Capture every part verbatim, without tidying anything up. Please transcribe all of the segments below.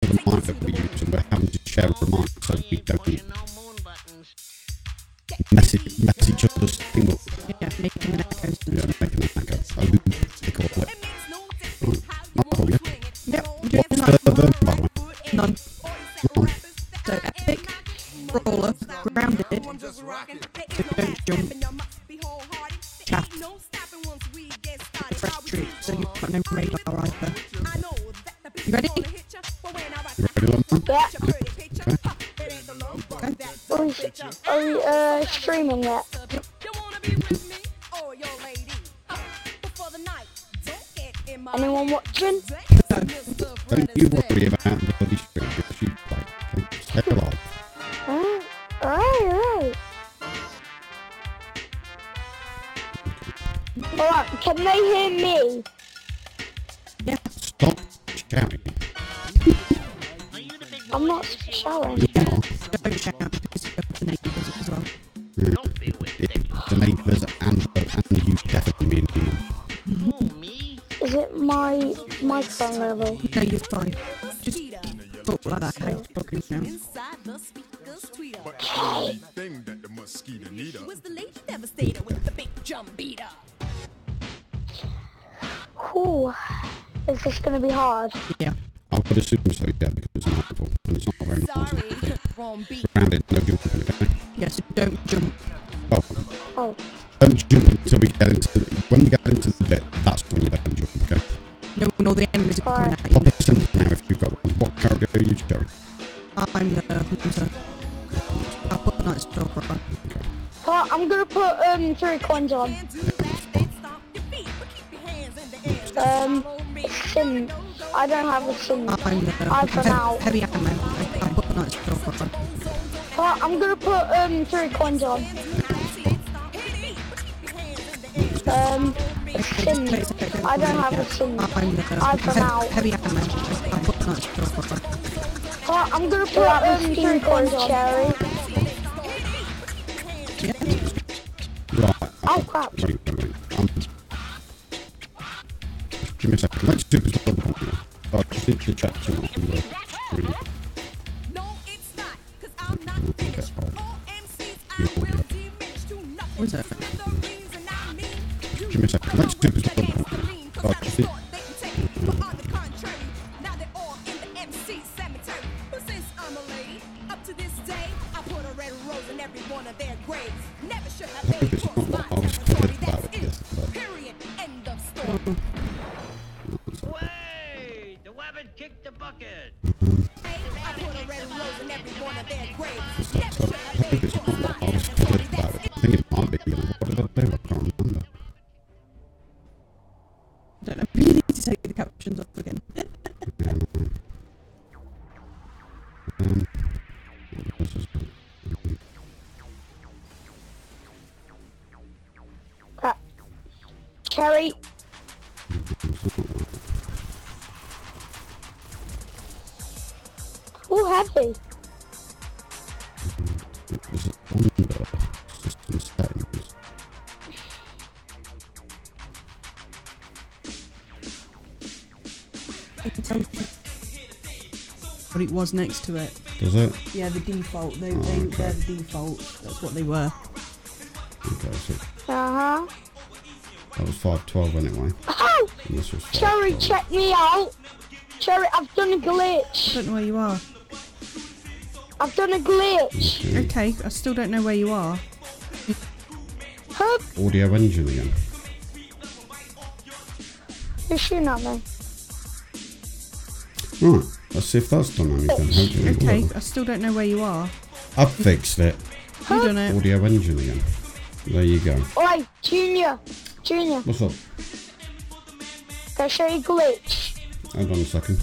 the mic that we're using, we're having to share a mic so we don't mess, it, mess each other's thing up. Yeah, making an echo. Yeah, making an echo. I lose the call it. Right, not cool, yeah? Yep, we're doing What's like the verb, by the way? none. None. So epic, brawler, grounded, so don't jump, chaff, fresh treat, so you've got no radar either. You ready? You ready, little man? Yeah. Okay. Are we, are we uh, streaming yet? Anyone watching? Don't you worry about the bloody stream, because you play. Okay? Stay alive. Uh, alright, alright. Alright, can they hear me? Yeah. Stop shouting. I'm not shouting. You are. Don't shout because you've got the neighbours as well. Yeah. The neighbours and, and you definitely mean me. Is it my microphone level? No, you're fine. Just talk like that, how you're talking now. Whew. Is this gonna be hard? Yeah. I would assume so, yeah, because it's nightfall and it's not very noisy. Grounded, no jumping, okay? Yeah, so don't jump. Oh, Oh. don't jump until we get into the, when we get into the bit, that's when you don't jump, okay? No, when all the enemies are coming Alright. at you. Pop a sentence now if you've got one. What character are you, Jerry? I'm the hunter. I'll put Night Stalker on. Well, I'm gonna put um three coins on. Um, sim. I don't have a sim. I'm the I've run out. heavy ammo. I'll put Night Stalker on. Well, I'm gonna put um three coins on. Um, sim. I don't have a sim. I'm the I've run out. heavy ammo. I'll put Night Stalker on. Well, I'm gonna put um three coins on. Cherry. Right. Oh crap. Wait, wait, wait. Um, give me a second. Let's do this one. Oh, just need to check something. Really. What is that? Give me a second. Let's do this one. Oh, just need... I think it's not what I was thinking about it yesterday. Way! The wabbit kicked the bucket! So, so, I think it's not what I was thinking about it. I think it might be. What did I do? I can't remember. I don't know. You need to take the captions off again. Yeah, no. Um, what was this? Crap. Cherry. Oh, heavy. It was under system settings. It tells you what it was next to it. Does it? Yeah, the default. They, Oh, they, okay. They're the default. That's what they were. Okay, so Uh huh. that was five twelve anyway. Oh! And this was Cherry, five twelve. check me out. Cherry, I've done a I glitch. don't know where you are. I've done a glitch. Okay. Okay, I still don't know where you are. Hub, Audio engine again. you're shooting at me. Right, let's see if that's done anything. Hopefully it Okay, will. I still don't know where you are. I've fixed it. You done it. Audio engine again. There you go. Oi, Junior. Junior, What's up? can I show you a glitch? Hold on a second.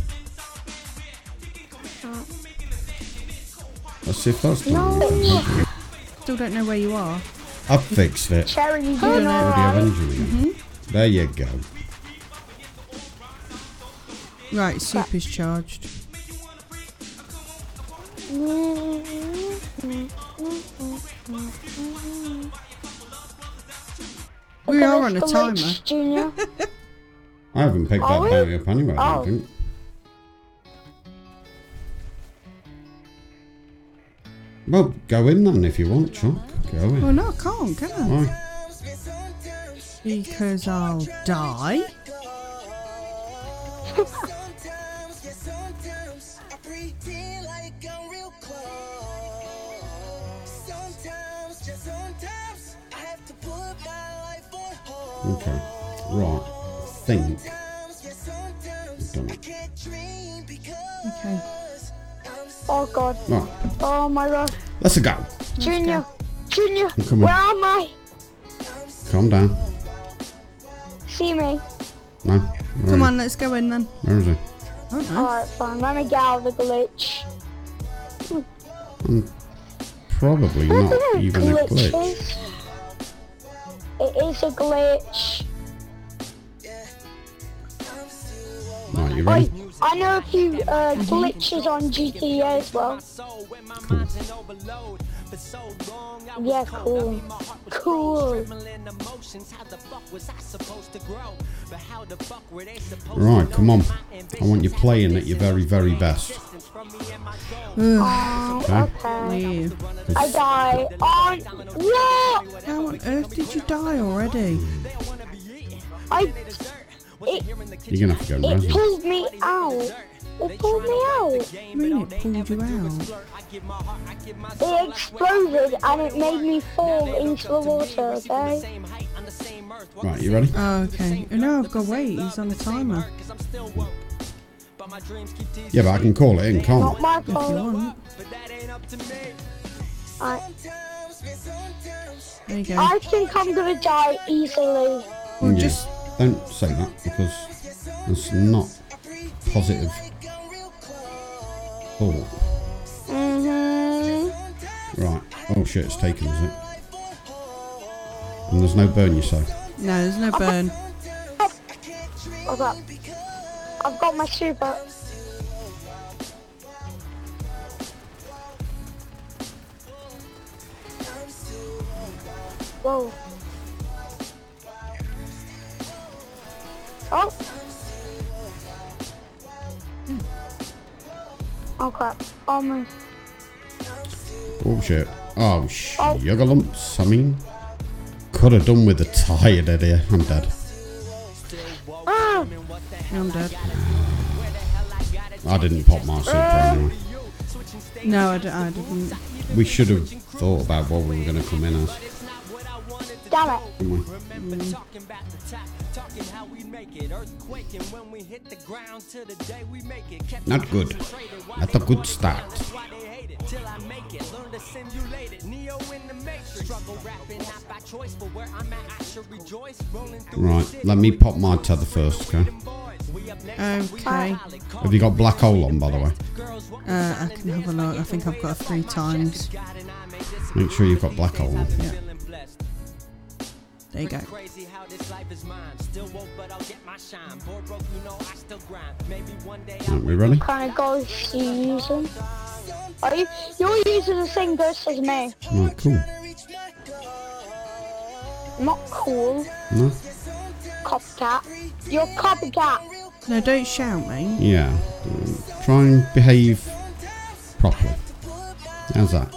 Let's see if that's done No. anything. Hopefully. Still don't know where you are. I've fixed it. Cherry, you done doing it. Audio alright? engine again. There you go. Right, super's charged. We are on a timer. Glitch, Junior. I haven't picked Are that we? bounty up anyway, I Oh. don't think. Well, go in then if you want, Chuck. Go in. Well, no, I can't, can I? Why? Because I'll die. Okay. Right. I think. I've done it. Okay. Oh god. Right. Oh my god. Let's go. Junior. Junior. Come on. Where am I? Calm down. See me. No. Where Come is on, let's go in then. he? Where is he? I don't know. Alright, fine. Let me get out of the glitch. I'm probably not even a glitch. Glitches. It is a glitch. Right, you ready? Wait, I know a few uh, glitches on G T A as well. Yeah, cool. Cool. Right, come on. I want you playing at your very, very best. Ugh, Oh, Okay. okay. yeah. I die on what? How on earth did you die already? I it, You're going to have to go and it rest. pulled me out. It pulled me out. What do you mean it pulled you out? It exploded and it made me fall into the water, okay? Right, you ready? Oh, okay. Oh, no, I've got to wait. He's on a timer. Yeah, but I can call it in, can't Not I? my If you fault. want. I, There you go. I think I'm gonna die easily. Well, Yeah. just Don't say that because that's not positive thought. Mm-hmm. Right. Oh shit, it's taken, is it? And there's no burn, you say? no, there's no burn. I've got, I've got my super. Whoa. Oh. Oh crap. Oh my. Oh shit. Oh sugar lumps, I mean. Could have done with a tired idea. I'm dead. Ah. I'm dead. I didn't pop my super anyway. No, I, d- I didn't. We should have thought about what we were going to come in as. Damn it. Didn't we? Not good. Not a good start. Right, let me pop my tether first, okay? Okay. Have you got black hole on, by the way? Uh, I can have a look. I think I've got it three times. Make sure you've got black hole on. Yeah. There you go. Right, we ready? Kind of ghost you using? Are you? You're using the same ghost as me. Right, cool. Not cool. No? Copycat. You're a copycat. No, don't shout, mate. Yeah. Um, try and behave properly. How's that?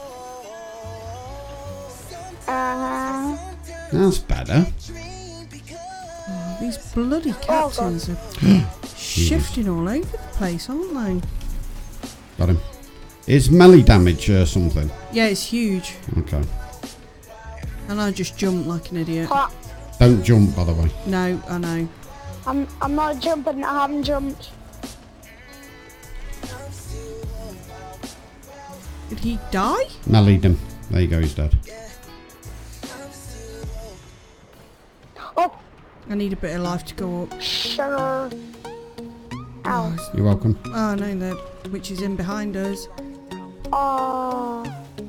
Uh-huh. That's better. Oh, these bloody captains are shifting all over the place, aren't they? Got him. Is melee damage uh, something? Yeah, it's huge. Okay. And I just jumped like an idiot. Crap. Don't jump, by the way. No, I know. I'm I'm not jumping. I haven't jumped. Did he die? Melee'd him. There you go, he's dead. Oh, I need a bit of life to go up. sugar. Ow. You're welcome. Oh no, the witch is in behind us. Oh.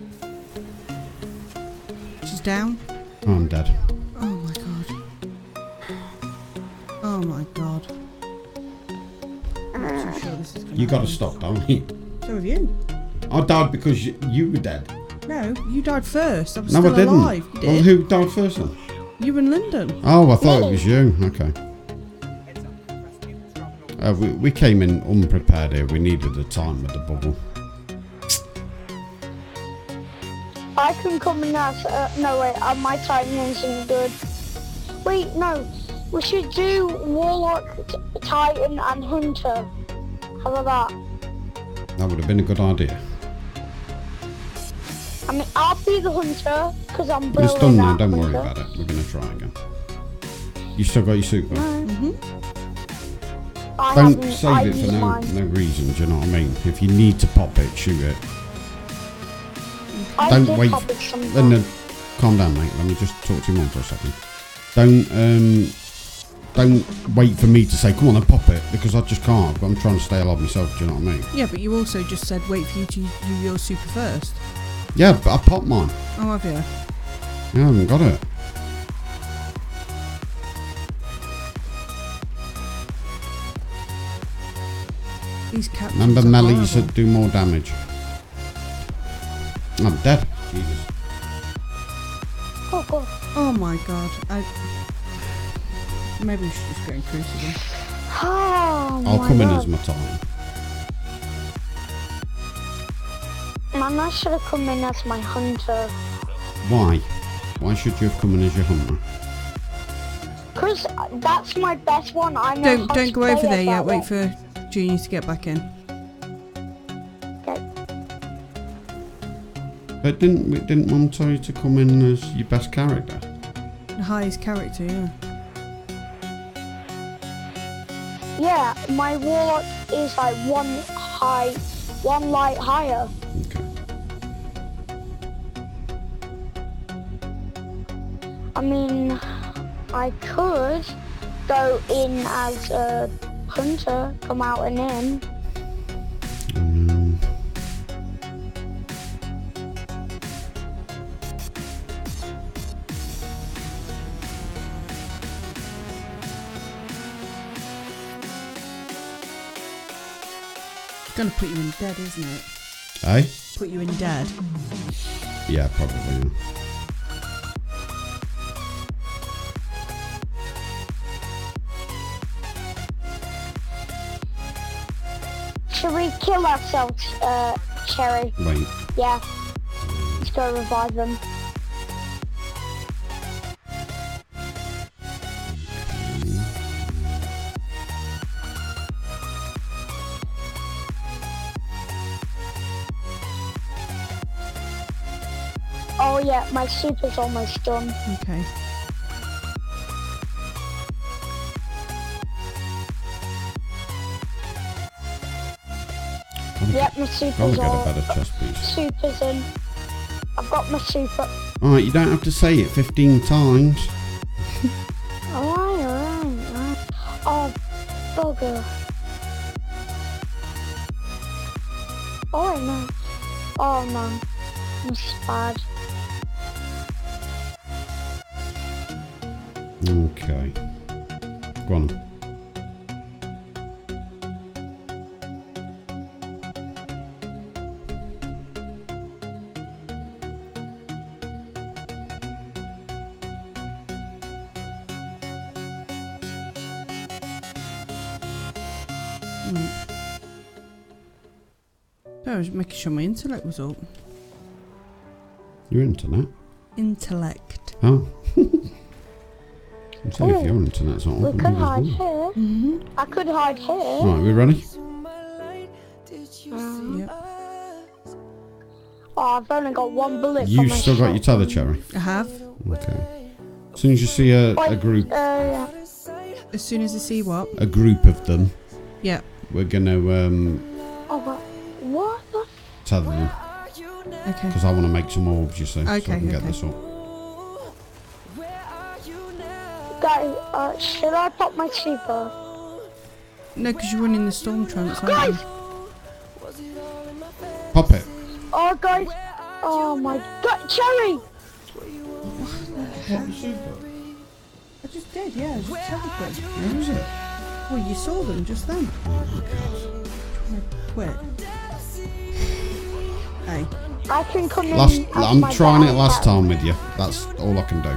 She's down. Oh, I'm dead. Oh my god. Oh my god. I'm not too sure this is gonna You gotta happen. stop, don't you? So have you. I died because you, you were dead. No, you died first. I was No, still I didn't. alive. You Well, did. who died first then? You and Lyndon. Oh, I thought it was you. Okay. Uh, we, we came in unprepared here. We needed a time with the bubble. I can come in as, uh, no wait, uh, my Titan isn't good. Wait, no, we should do Warlock, t Titan and Hunter. How about that? That would have been a good idea. I mean, I'll be the Hunter, because I'm It's building done now, that don't worry hunter. about it. We're going to try again. You still got your super? Mm-hmm. I Don't haven't- save I it for used no, mine. no reason, do you know what I mean? If you need to pop it, shoot it. I Don't did wait. pop it sometime. Then, uh, calm down, mate. Let me just talk to your mum for a second. Don't, um, don't wait for me to say, come on and pop it, because I just can't. I'm trying to stay alive myself, do you know what I mean? Yeah, but you also just said wait for you to do your super first. Yeah, but I popped mine. Oh, have you? Yeah, I haven't got it. These captains Remember, are melees horrible. that do more damage. I'm dead. Jesus. Oh, God. Oh my god. I... Maybe we should just go in Crucible. Oh, I'll my come in God. as my time. Man, I should have come in as my Hunter. Why? Why should you have come in as your hunter? Because that's my best one. I know Don't how don't to go over play there it yet. that Wait way. for Junior to get back in. Okay. But didn't didn't Mum tell you to come in as your best character? The highest character, yeah. Yeah, my Warlock is like one high, one light higher. Okay. I mean, I could go in as a Hunter, come out and in. Um, It's gonna put you in dead, isn't it? eh? Put you in dead. Yeah, probably. Yeah. Should we kill ourselves, uh, Cherry? Wait. Yeah. Let's go revive them. Oh yeah, my super's almost done. Okay. Yep, my I'll super's get a all. better chest piece. Super's in. I've got my super. Alright, you don't have to say it fifteen times. Alright, alright, alright. Oh, bugger. Oh, wait, no. Oh, no. This is bad. Okay. Go on. I was making sure my intellect was up. Your internet? Intellect. Oh. I'm saying if your internet's not We on. could hide here. Mm-hmm. I could hide here. Right, we ready? Um, Yep. oh, I've only got one bullet for You've my still got shot. your tether, Cherry. I have. Okay. As soon as you see a, a Wait, group Uh, yeah. As soon as I see what? a group of them, Yeah. we're gonna um, Oh, what? What the? tether them. Okay. Because I want to make some orbs, you see, so I Okay, can get okay. this up. Guys, uh, should I pop my super? No, because you're running the storm trance, aren't Guys! you? Pop it. Oh, guys. Oh, my God. Cherry! I just did, yeah. I just teleported. Where is it? Well, you saw them just then. Quit. Hey. I can come in. Last, as I'm my trying it bad last cat. time with you. That's all I can do.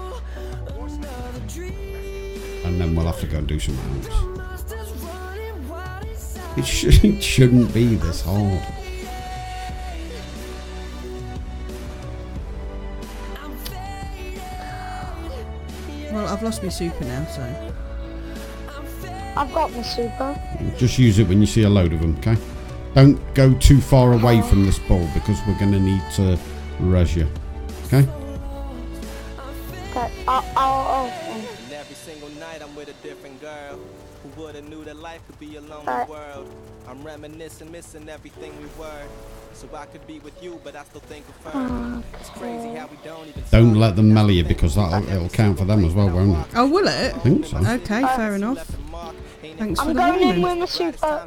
And then we'll have to go and do something else. It, sh- it shouldn't be this hard. Well, I've lost my super now, so. I've got my super. Just use it when you see a load of them, okay? Don't go too far away from this ball because we're going to need to res you. Okay? Okay, I'll, I'll, I'll, And every single night I'm with a different girl. Who would have knew that life could be a lonely Uh. world? I'm reminiscing, missing everything we were. So I could be with you, but I still think of her. It's crazy how we don't even Don't let them mellow you because that'll it'll count for them as well, won't it? Oh, will it? I think so. Okay, fair enough. Thanks for I'm the going in warning. with my super.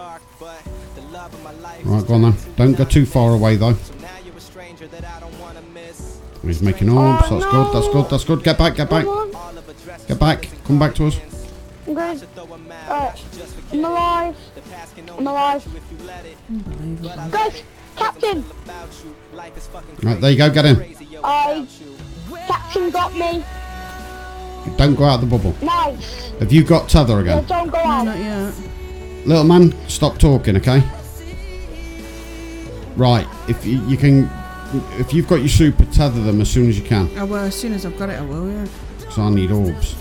Right, go on then. Don't go too far away though. So now you're a stranger that I don't wanna miss. He's making orbs. Oh, That's no. good. That's good. That's good. Get back. Get back. Come on. All of a dress Get back. Come back to us. I'm going. throw a mouth, Alright, just forget I'm alive. the past can I'm only alive. hurt you if you let it. Unbelievable. Guys, Captain. About you, life is fucking Right, there you go. Get in. crazy, yo, I, without you. Captain got me. Don't go out the bubble. Nice. Have you got tether Yeah, again? don't go No, out. not yet. Little man, stop talking, okay? Right. If you, you can, if you've got your super, tether them as soon as you can. I will, as soon as I've got it, I will, yeah. Because I need orbs.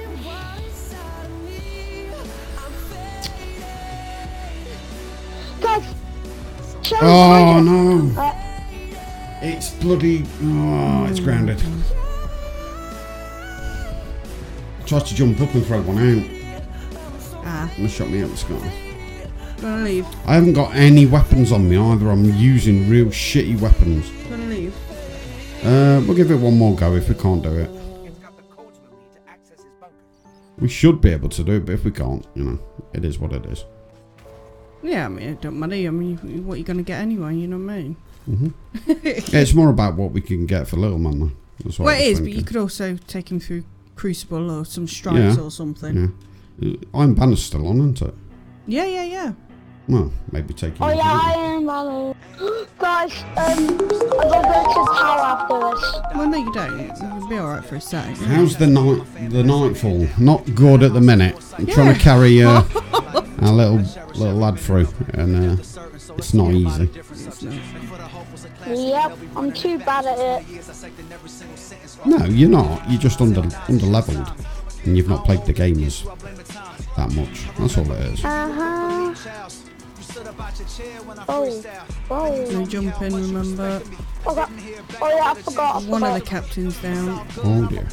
Guys, show Oh me. no! Uh, It's bloody. Oh, it's grounded. Tried to jump up and throw one out. Ah, And it shot me out the sky. gonna leave. I haven't got any weapons on me either. I'm using real shitty weapons. Gonna leave. Uh, we'll give it one more go if we can't do it. We should be able to do it, but if we can't, you know, it is what it is. Yeah, I mean, it don't matter. I mean, you- what you gonna get anyway? You know what I mean? Yeah, it's more about what we can get for Little Man, though. That's what Well, I it was is, but thinking. you could also take him through Crucible or some strikes Yeah. or something. Yeah. Iron Banner's still on, isn't it? Yeah, yeah, yeah. Well, maybe take him. oh into yeah, it. I am valid. Guys, um, I'm gonna go to the tower after this. Well, no, you don't. You'll be alright for a sec. How's the night? The nightfall? Not good at the minute. I'm trying to carry uh, our little little lad through, and uh, it's not easy. Yep, I'm too bad at it. No, you're not. You're just under under leveled, and you've not played the games that much. That's all it is. Uh huh. Oh, oh. No jumping, remember. Okay. Oh yeah, I forgot. I One of the forgot. captains down. Oh dear.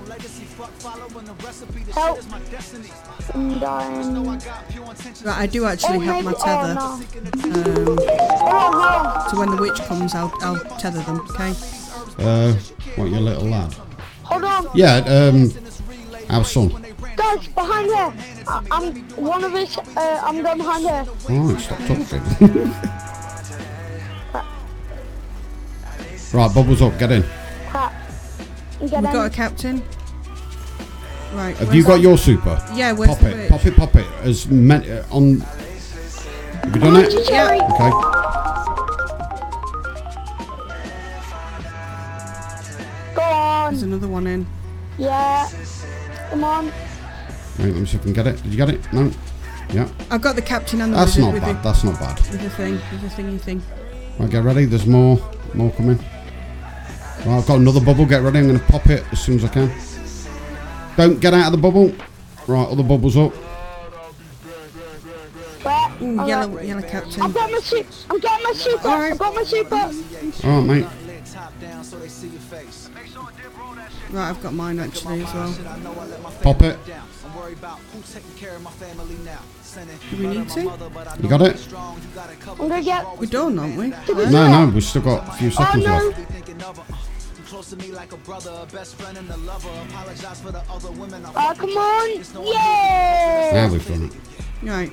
Help. I'm dying. Right, I do actually Oh, have my maybe- tether. Oh, no. Um, Oh, so when the witch comes, I'll, I'll tether them, okay? Uh, what, your little lad? no. Hold on. Yeah, um, our son. Guys, behind her. I, I'm one of us. Uh, I'm going behind her. Alright, stop talking. Right, bubbles up, get in. Crap. We Get got a in. captain. Right. Have where's you got that? your super? Yeah, where's Pop the it, witch? pop it, pop it. As meant uh, on. Have you done Behind you, it? Jerry. Okay. Go on. There's another one in. Yeah. Come on. Right, let me see if I can get it. Did you get it? No. Yeah. I've got the captain and the That's wizard not with bad. the, That's not bad. with the thing, with the thingy thing. Right, get ready. There's more. More coming. Right, I've got another bubble. Get ready. I'm going to pop it as soon as I can. Don't get out of the bubble. Right, all the bubbles up. Where? Ooh, All yellow, right. yellow I've captain. got my super. I'm getting my super. All right. I've got my super. All right, mate. Right, I've got mine actually as well. Pop it. Do we need to? You got it? I'm gonna get. We're done, aren't we? No, no. We've still got a few Oh seconds no. left. Oh come on. Yay. Now we've done it. Right.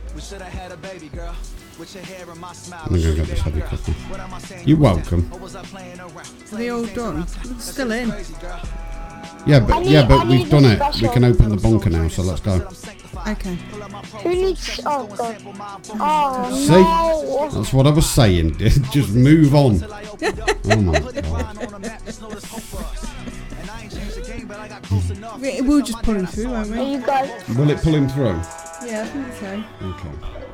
I'm going to go get this heavy cooker. You're welcome. Are they all done? Still in. Yeah, I but need- yeah, I but need we've done a it. We special. can open the bunker now, so let's go. Okay. Who needs? Oh god. Oh See? no. That's what I was saying. Just move on. Oh my god. We- We'll just pull him through, won't There we? you go. Will it pull him through? Yeah, I think so. Okay.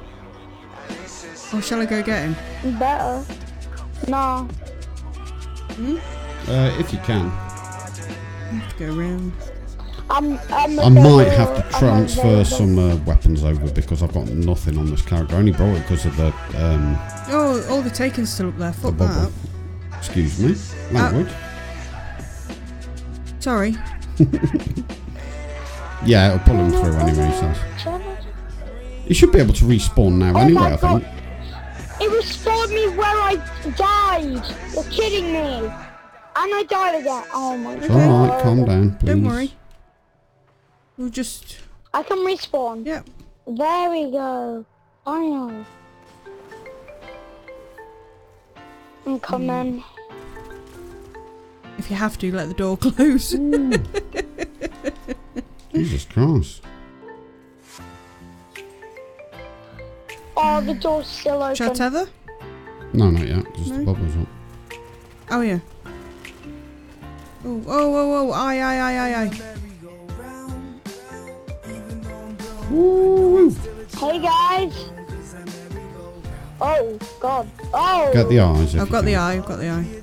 Or shall I go get him? You better. No. Uh, if you can. I have to go round. I'm, I'm I might have available- to I'm transfer available. some uh, weapons over because I've got nothing on this character. I only brought it because of the, um, Oh, all the taken's still up there. the Fuck bubble. that. Excuse me. Language. Sorry. Yeah, it'll pull him through anyway, he says. He should be able to respawn now Oh anyway, my I think. God. It restored me where I died. You're kidding me. And I died again. Oh my It's God. alright, calm down, please. Don't worry. We'll just. I can respawn. Yeah. There we go. I know. I'm coming. If you have to, let the door close. Jesus Christ. Oh, the door's still open. Shall I tether? No, not yet, just No? the bubbles up. Oh, yeah. Oh, oh, oh, oh. Aye, aye, aye, aye, aye. Woo! Hey guys. Oh God. Oh. Get the eyes if I've you got the can. eye, I've got the eye.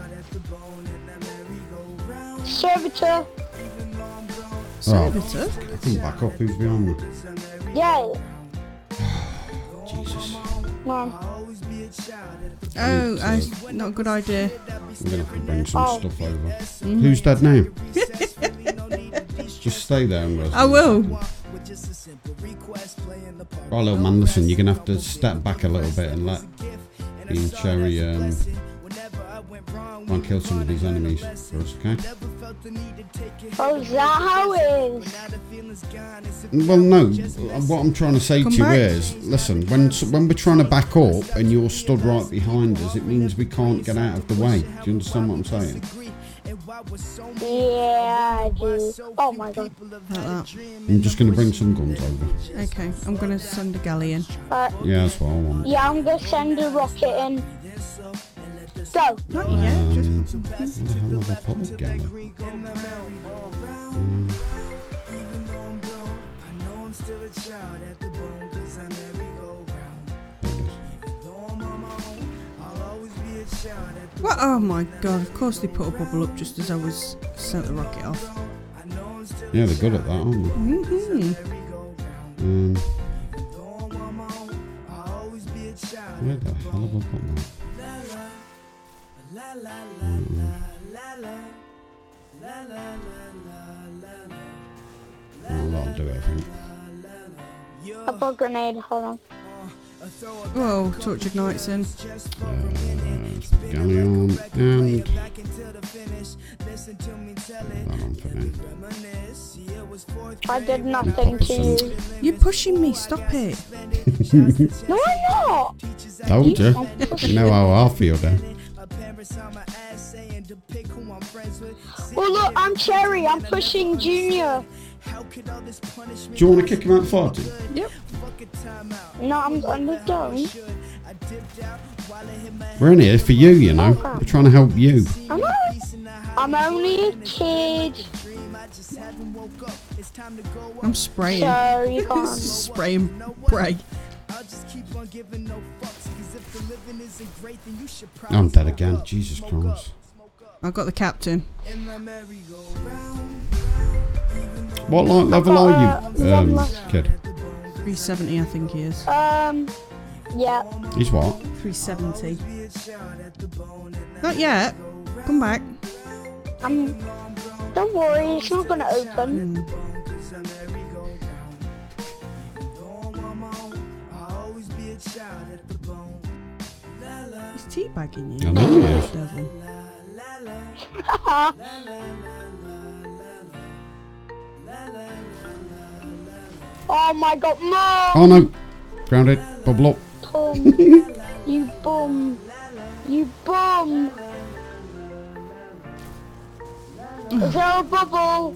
Servitor. Oh, Servitor? come back up, who's behind me? Yeah. Jesus. Mom. Oh, I, not a good idea. I'm gonna have to bring some Oh. stuff over. Who's dead now? Just stay there and rest. I will. Right, little man, listen, you're gonna have to step back a little bit and let Ian Cherry um, try and kill some of these enemies for us, okay? Oh, is that how it is? Well, no. What I'm trying to say Come to you back. is, listen, when when we're trying to back up and you're stood right behind us, it means we can't get out of the way. Do you understand what I'm saying? Yeah, I do. Oh my God. Like that. I'm just going to bring some guns over. Okay, I'm going to send a galleon. Uh, Yeah, that's what I want. yeah, I'm gonna send a rocket in. Go. Not yet, just. Um, where the hell have I put the galley? Um, What? Oh my God, of course they put a bubble up just as I was sent the rocket off. yeah, they're good at that, aren't they? Mm-hmm. Um, where the hell have I put that? Oh, that'll do it, I think. I put a grenade. Hold on. Whoa, tortured knights in. Uh, galleon and that on for me. I did nothing to you. You're pushing me, stop it. No, I'm not. Told you. You know how I feel then. Oh look, I'm Cherry. I'm pushing Junior. Do you want to kick him out the fighting? Yep. No, I'm under dome. We're in here for you, you know. We're trying to help you. I'm not. I'm only a kid, I'm spraying. so you can't. Spraying spray. I'm dead again. Jesus Christ. I've got the captain. What like level got, are you, uh, um, level- kid? three seventy, I think he is. Um, yeah. He's what? three seventy. Not yet. Come back. I'm. Don't worry, it's not gonna open. Mm. He's teabagging you. I know he is. Devil. Oh my God, no! Oh no. Grounded. Bubble up. Bum. You bum. You bum. Is there a bubble?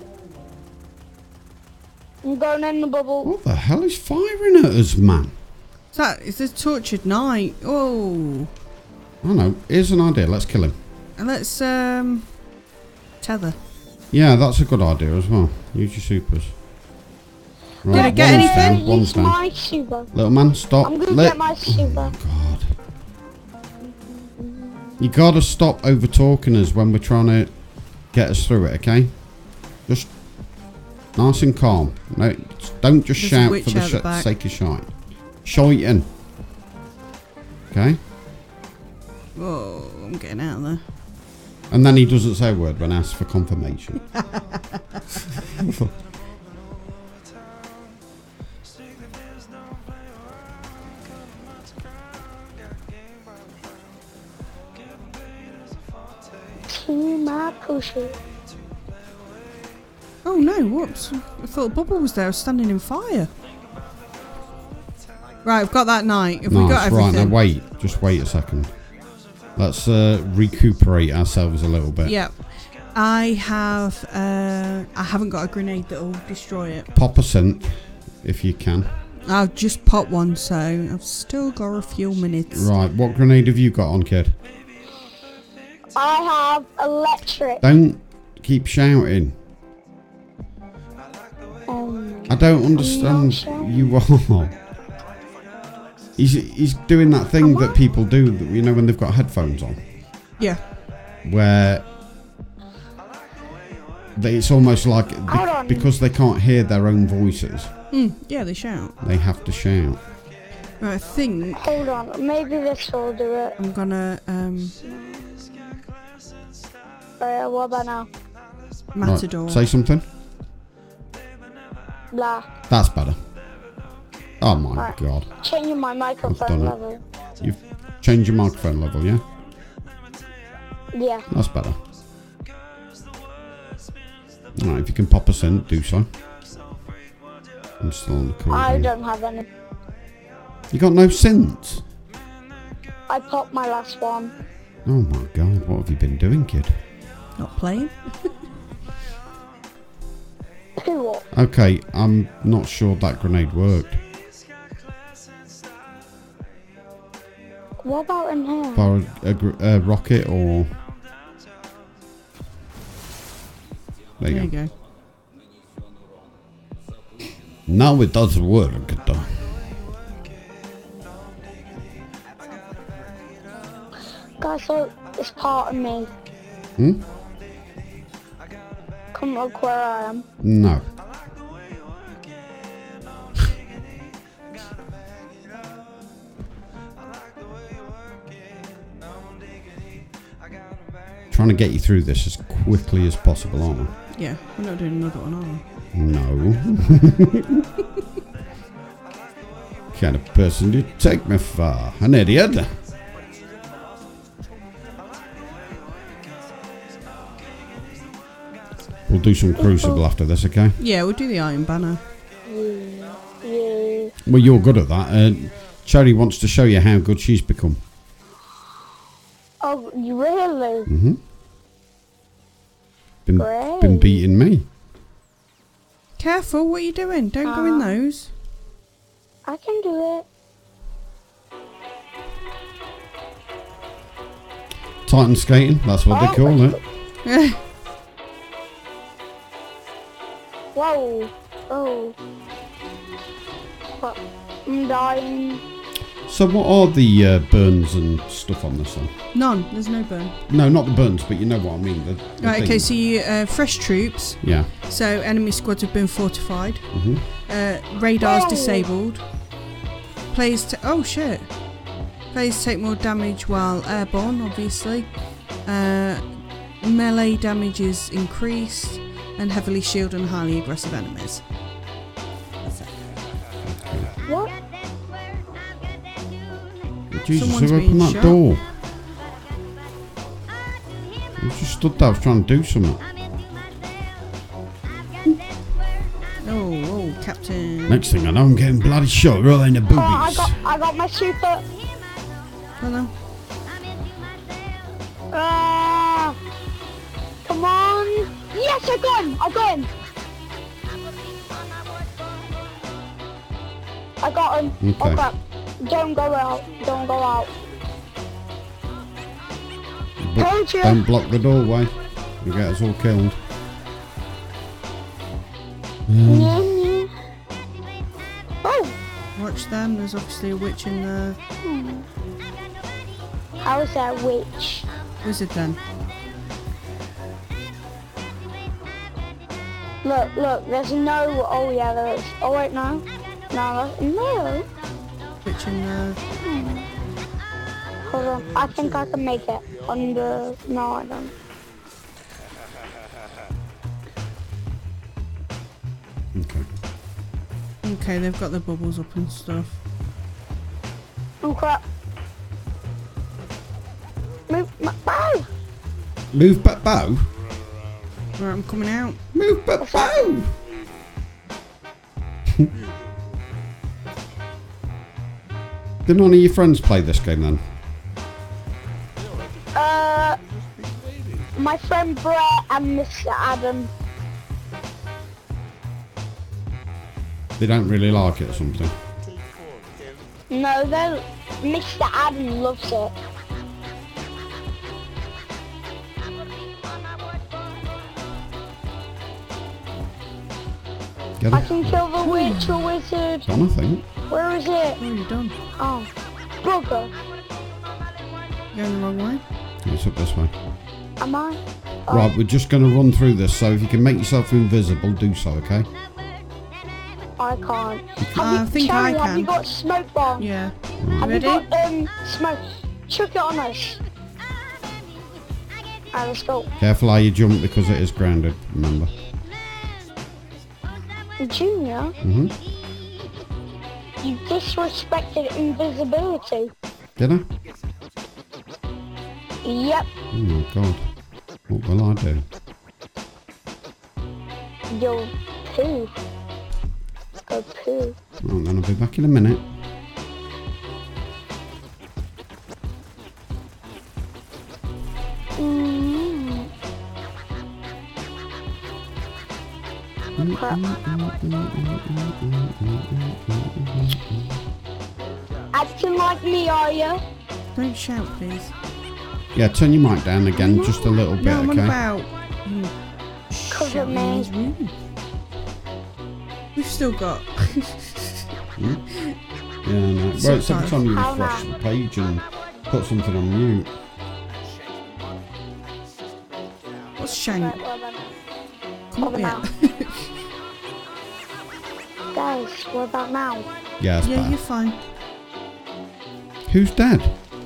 I'm going in the bubble. What the hell is firing at us, man? Is that is this tortured knight? Oh. I know. Here's an idea. Let's kill him. And let's um tether. Yeah, that's a good idea as well. Use your supers. Right, Did I get one's anything? down. One's Use down. my super. Little man, stop. I'm gonna Let- get my super. God. You gotta stop over talking us when we're trying to get us through it, okay? Just Nice and calm. No, don't just There's a shout witch for the, out the sh- back. sake of shite. Shiting. Okay? Whoa, I'm getting out of there. And then he doesn't say a word when asked for confirmation. See my pussy. Oh no, whoops. I thought Bubble was there, I was standing in fire. Right, I've got that night. Have we got Nice, everything? right, now wait. Just wait a second. Let's uh, recuperate ourselves a little bit. Yep. I have, uh, I haven't got a grenade that'll destroy it. Pop a synth, if you can. I've just popped one, so I've still got a few minutes. Right, what grenade have you got on, kid? I have electric. Don't keep shouting. Um, I don't understand shouting. you are. He's, he's doing that thing that people do, that, you know, when they've got headphones on. Yeah. Where they, it's almost like Hold on. be, because they can't hear their own voices, Mm, yeah, they shout. they have to shout. Right, I think hold on, maybe this will do it. I'm gonna, um, Alright, what about now? Matador. Right, say something. Blah. That's better. Oh my Right. god. Changing my done microphone it. level. You've changed your microphone level, yeah? Yeah. That's better. Alright, if you can pop us in, do so. I'm still on the call. I here. don't have any. You got no synths? I popped my last one. Oh my god, what have you been doing, kid? Not playing. Cool. Okay, I'm not sure that grenade worked. What about in here? Fire a, a, gr- a rocket or... There you There go. you go. Now it does work. though. Guys, so it's part of me. Hmm? Come look where I am. No. Trying to get you through this as quickly as possible, aren't we? Yeah, we're not doing another one, are we? No. Kind of person you take me for? An idiot? We'll do some Crucible after this, okay? Yeah, we'll do the Iron Banner. Yeah. Yeah. Well, you're good at that. Uh, Cherry wants to show you how good she's become. Oh, you really? Mm-hmm. Been, Great. been beating me. Careful, what are you doing? Don't go in Um, those. I can do it. Titan skating, that's what they Oh, call it. Whoa. Oh. What? I'm dying. So what are the uh, burns and stuff on this one? None, there's no burn. No, not the burns, but you know what I mean. The, the Right, okay, things. so you, uh, fresh troops. Yeah. So enemy squads have been fortified. hmm Uh, radars Oh. disabled. Players ta- oh shit. Players take more damage while airborne, obviously. Uh, melee damage is increased, and heavily shielded and highly aggressive enemies. That's it. What? Jesus, Someone's who opened being that shot. door? I just stood there, I was trying to do something. Oh, oh, Captain. Next thing I know, I'm getting bloody shot right in the boobies. Oh, I got, I got my super. Hello. Ah! Come on! Yes, I got him! I got him! I got him. Okay. Oh crap! Don't go out! Don't go out! But Told you. don't block the doorway. You get us all killed. Um, Yeah, yeah. Oh! Watch them. There's obviously a witch in the How is that witch? wizard then. Look, look, there's no, oh yeah, there is. Oh wait, no. No, no. Which in the... Hold on, I think I can make it on the, no I don't. Okay. Okay, they've got the bubbles up and stuff. Oh crap. Move my bow! Move but bow. Right, I'm coming out. Move but bow. Did none of your friends play this game then? Uh, my friend Brett and Mister Adam. They don't really like it or something. No, they Mister Adam loves it. Get I it? can kill the witch or wizard. Done, I think. Where is it? Oh, you're done. Oh, bugger. Going the wrong way. It's up this way. Am I? Oh. Right, we're just going to run through this, so if you can make yourself invisible, do so, okay? I can't. Have I you, think Cherry, I Have you can. got smoke bomb? Yeah. Have Ready? you got um smoke? Chuck it on us. Alright, let's go. Careful how you jump because it is grounded, remember. Junior, Mm-hmm. you disrespected invisibility. Did I? Yep, Oh my god. What will I do? you'll poo. Go poo. Right, then I'll be back in a minute. Mm. Crap. Acting like me, are you? Don't shout, please. Yeah, turn your mic down again, just a little bit, No, I'm on okay? about... You Cover shouting me. in his room. We've still got... Yeah, no. Well, it's every time you How refresh now? the page and put something on mute. What's shank? Right, well then. Come up What here. about? Guys, what about now? Yeah, it's Yeah, better. you're fine. Who's dead?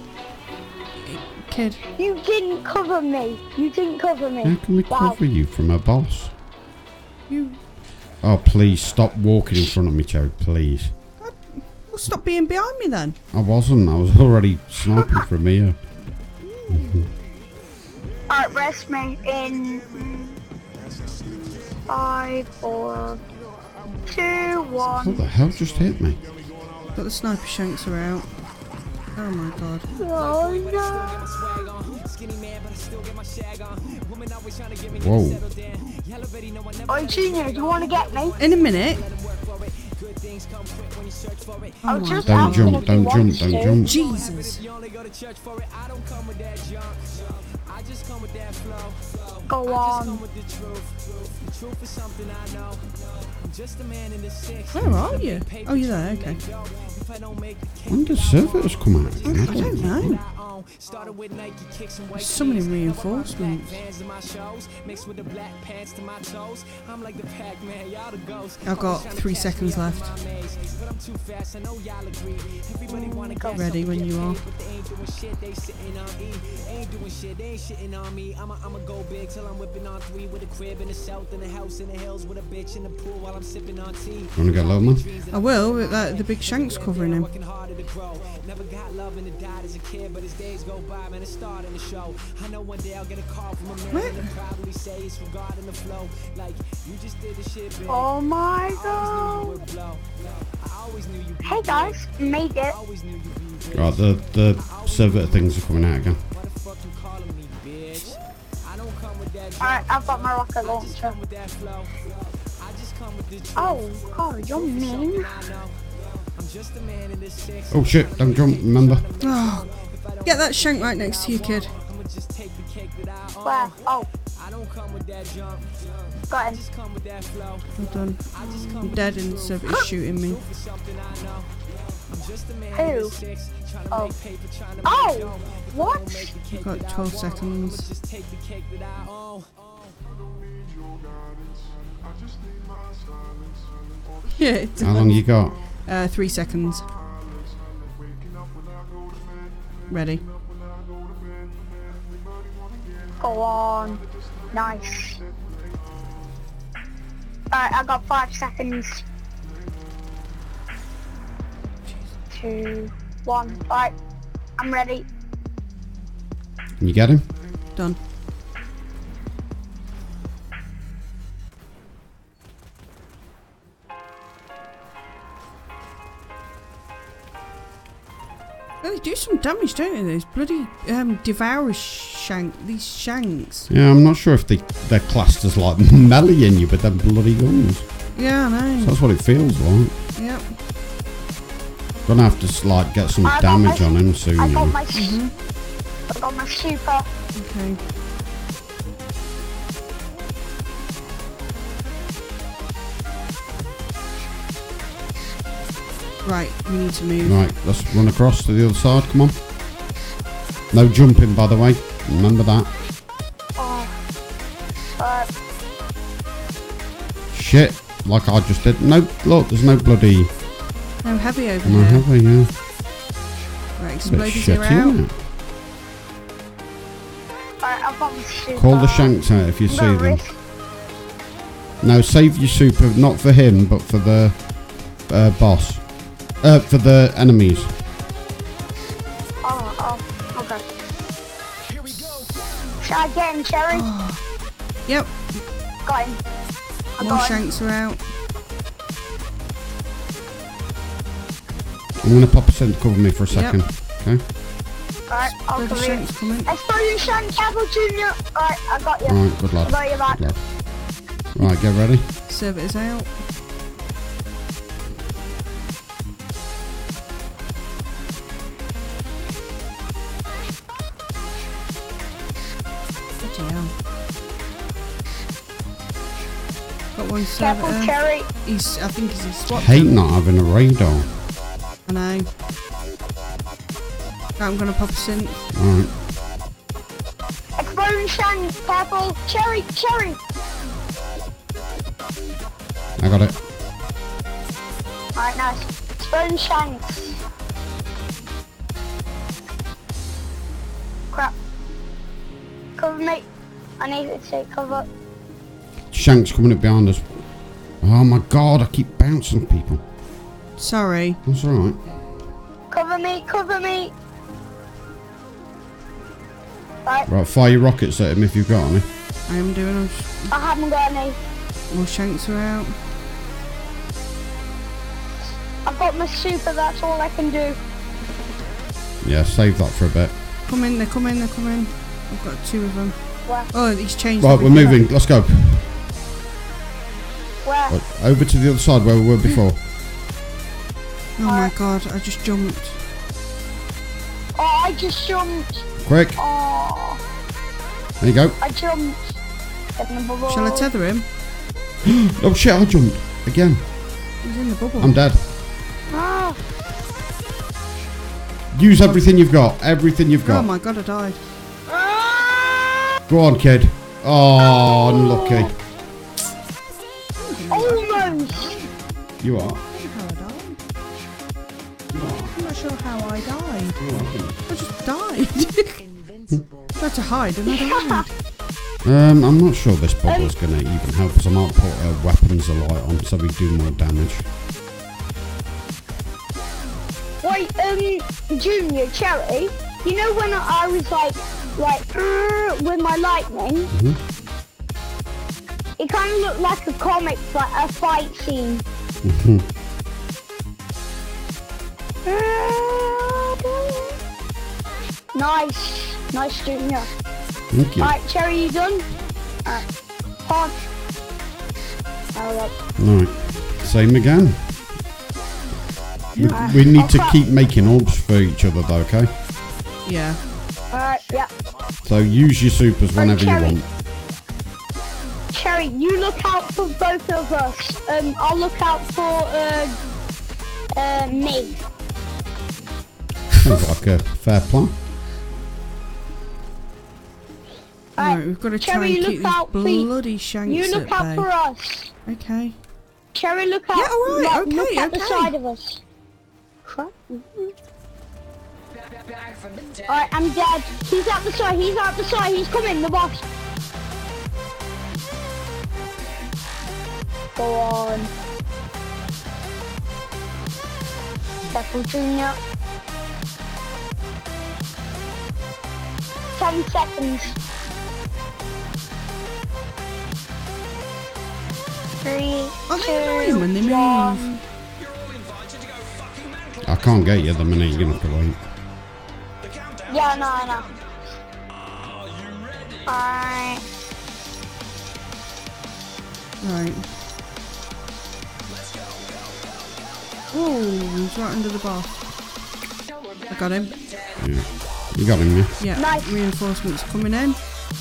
Kid. You didn't cover me. You didn't cover me. How can we Wow. cover you from a boss? You... Oh, please, stop walking in front of me, Cherry, please. Well, stop being behind me then. I wasn't, I was already sniping from here. Alright, rest me in five, four, two, What one. the hell just hit me? Got the sniper shanks are out. Oh my god. Oh no. Whoa. Oh, Junior, do you want to get me? In a minute. I Oh was my just Don't asking jump, if you don't jump, wanted don't to. jump. Jesus. Go on. Where are you? Oh, you're there, okay. When did servitors come out? I don't know. There's so many reinforcements. I've got three seconds left. Ready when you are. Wanna get low, man? I will, but that, the big shank's covering him. Never got love and it died as a kid, but as days go by, man, it's starting to show. I know one day I'll get a call from a man What? and probably say it's regarding the flow. Like, you just did the shit, babe. Oh my I god. always knew you would blow. I always knew you'd be Hey guys, made it. I always knew you'd be Right, the, the servitor things are coming out again. Why the fuck you calling me, bitch? I don't come with that Alright, I've got my rocket I just launcher. come with that flow. I just come with the truth. Oh god, you're mean. I know. I'm just a man in this six. Oh shit, don't jump, remember? Oh, get that shank right next to you, kid. I'ma just take the cake that I own. Where? Oh, I don't come with that junk. got I him. just come with that flow. I'm done. I just come I'm with dead and servitor's shooting me. for something I know. I'm just a man Who? in this six. Trying to Oh. make paper, trying to Oh, make dough. what? Make the I've cake got that I twelve want. seconds. I'ma just take the cake that I own. Yeah. It's How long you got? Uh, three seconds. Ready. Go on. Nice. Alright, I got five seconds. Two, one, right. I'm ready. Can you get him? Done. Oh, they do some damage, don't they? Those bloody um, devour shank, these shanks. Yeah, I'm not sure if they, they're classed as like meleeing you, but they're bloody guns. Yeah, I know. So that's what it feels like. Yep. Gonna have to like get some I got damage my- on him soon. I You got know. my, I got my super. Okay. Right, we need to move. Right, let's run across to the other side. Come on. No jumping, by the way. Remember that. Oh. Uh, Shit, like I just did. No, look, there's no bloody. No heavy over No there. heavy, yeah. Right, Bit exploders shitty, are out. isn't it? Alright, I've got my super. Call the shanks out if you No see them. risk. No, save your super, not for him, but for the uh, boss. Uh, for the enemies. Oh, oh, okay. Here we go. Should I get him, Cherry? Yep, Got him. I more got him. shanks are out. I'm gonna pop a cent to cover me for a second. Okay. Alright, I'll Where the cover you. shanks coming? Explosion Shank Capital Junior. Alright, I got you. Right, good I lad. got you back. Good lad. Right, get ready. Servitors out. Bloody hell. Got one Careful, servitor. Cherry. He's, I think he's a SWAT Hate team. not having a radar. I know. Right, I'm gonna pop a synth. Alright. Explosion Shank. Careful. Cherry, Cherry. I got it. Alright, nice. Explosion Shanks. Crap. Cover me. I need to take cover. Shank's coming up behind us. Oh my god, I keep bouncing people. Sorry. That's alright. Cover me, cover me. Right, Right, fire your rockets at him if you've got any. I am doing. I'm just, I haven't got any. more shanks are out. I've got my super, that's all I can do. Yeah, save that for a bit. Come in, they're coming, they're coming. I've got two of them. Where? Oh, he's changed. Right, we're everything. moving. Let's go. Where? Right, over to the other side where we were before. Oh my god, I just jumped. Oh, I just jumped. Quick. Oh, There you go. I jumped. Get in the bubble. Shall I tether him? Oh shit, I jumped. Again. He's in the bubble. I'm dead. Ah, Use everything you've got. Everything you've Oh got. my god, I died. ah, Go on, kid. Oh, unlucky. almost. You are. How I died? I'm not sure how I died. I just died. I had to hide and I died. Um, I'm not sure this bubble's going to even help us. I might put uh, weapons alight on so we do more damage. Wait, um, Junior, Cherry, you know when I was like, like, "Grr," with my lightning? Mhm. It kind of looked like a comic, like a fight scene. Mhm. Nice, nice, Junior. Thank you. Alright, Cherry, you done? Alright, pause. Alright. Right. Same again. We, Yeah. we need to Okay. keep making orbs for each other though, okay? Yeah. Alright, yeah. So use your supers whenever you Cherry. want. Cherry, you look out for both of us. Um, I'll look out for, uh, uh, me. Sounds like a fair plan. Right, we've got to try Cherry, and look keep these out, please. bloody shanks You look at out bay. for us. Okay. Cherry, look out. Yeah, all right, look, okay, look at the okay. side of us. Crap. Alright, I'm dead. He's out the side, he's out the side, he's coming, the boss. Go on. Careful, Junior. Ten seconds. Three, Are they two, annoying when they move? one. I can't get you the minute. You're gonna have to wait. Yeah, no, I know. Alright. Right. Ooh, he's right under the bar. I got him. Yeah. You got him, yeah. Yeah. Nice. Reinforcements coming in.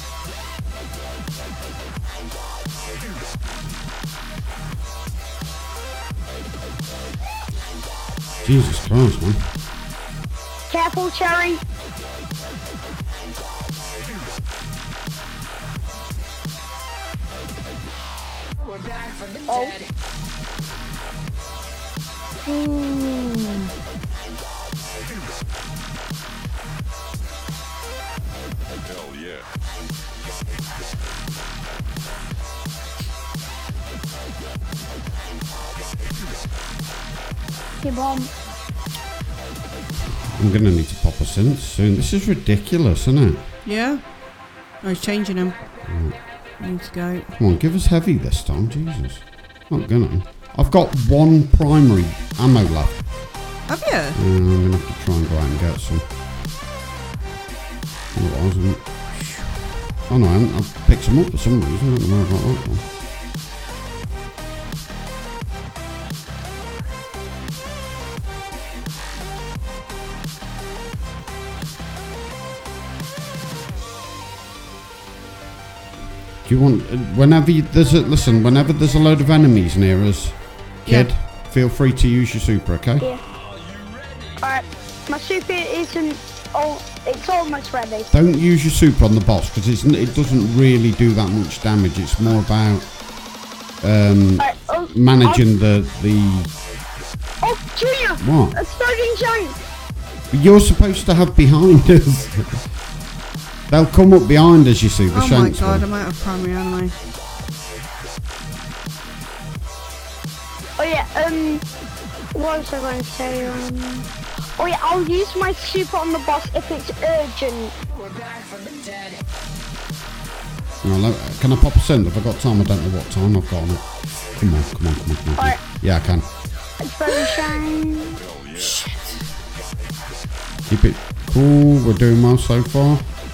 Jesus Christ, man. Careful, Cherry. Oh. Hmm. Hell yeah. Keep on. I'm gonna need to pop a synth soon. This is ridiculous, isn't it? Yeah. Oh, he's changing him. Need to go. Come on, give us heavy this time, Jesus. Not gonna. I've got one primary ammo left. Have you? Yeah, I'm gonna have to try and go out and get some. Oh, I wasn't. Oh no, I haven't. I've picked some up for some reason. I don't know about that one. Do you want, whenever you, there's a, listen, whenever there's a load of enemies near us, kid, Yeah. feel free to use your super, okay? Yeah. Alright. My super isn't. Oh, it's almost ready. Don't use your super on the boss, because it's, it doesn't really do that much damage. It's more about um, Alright, oh, managing the, the, Oh, oh, Junior! what? A starting giant! You're supposed to have behind us. They'll come up behind us, you see, the Oh my shanks god, will. I'm out of primary anime. Oh yeah, um, what was I going to say? Um, oh yeah, I'll use my super on the boss if it's urgent. Well, look, can I pop a send? If I've got time, I don't know what time I've got on it. Come on, come on, come on, come on. Alright. Yeah, I can. It's very shine. Keep it cool. We're doing well so far.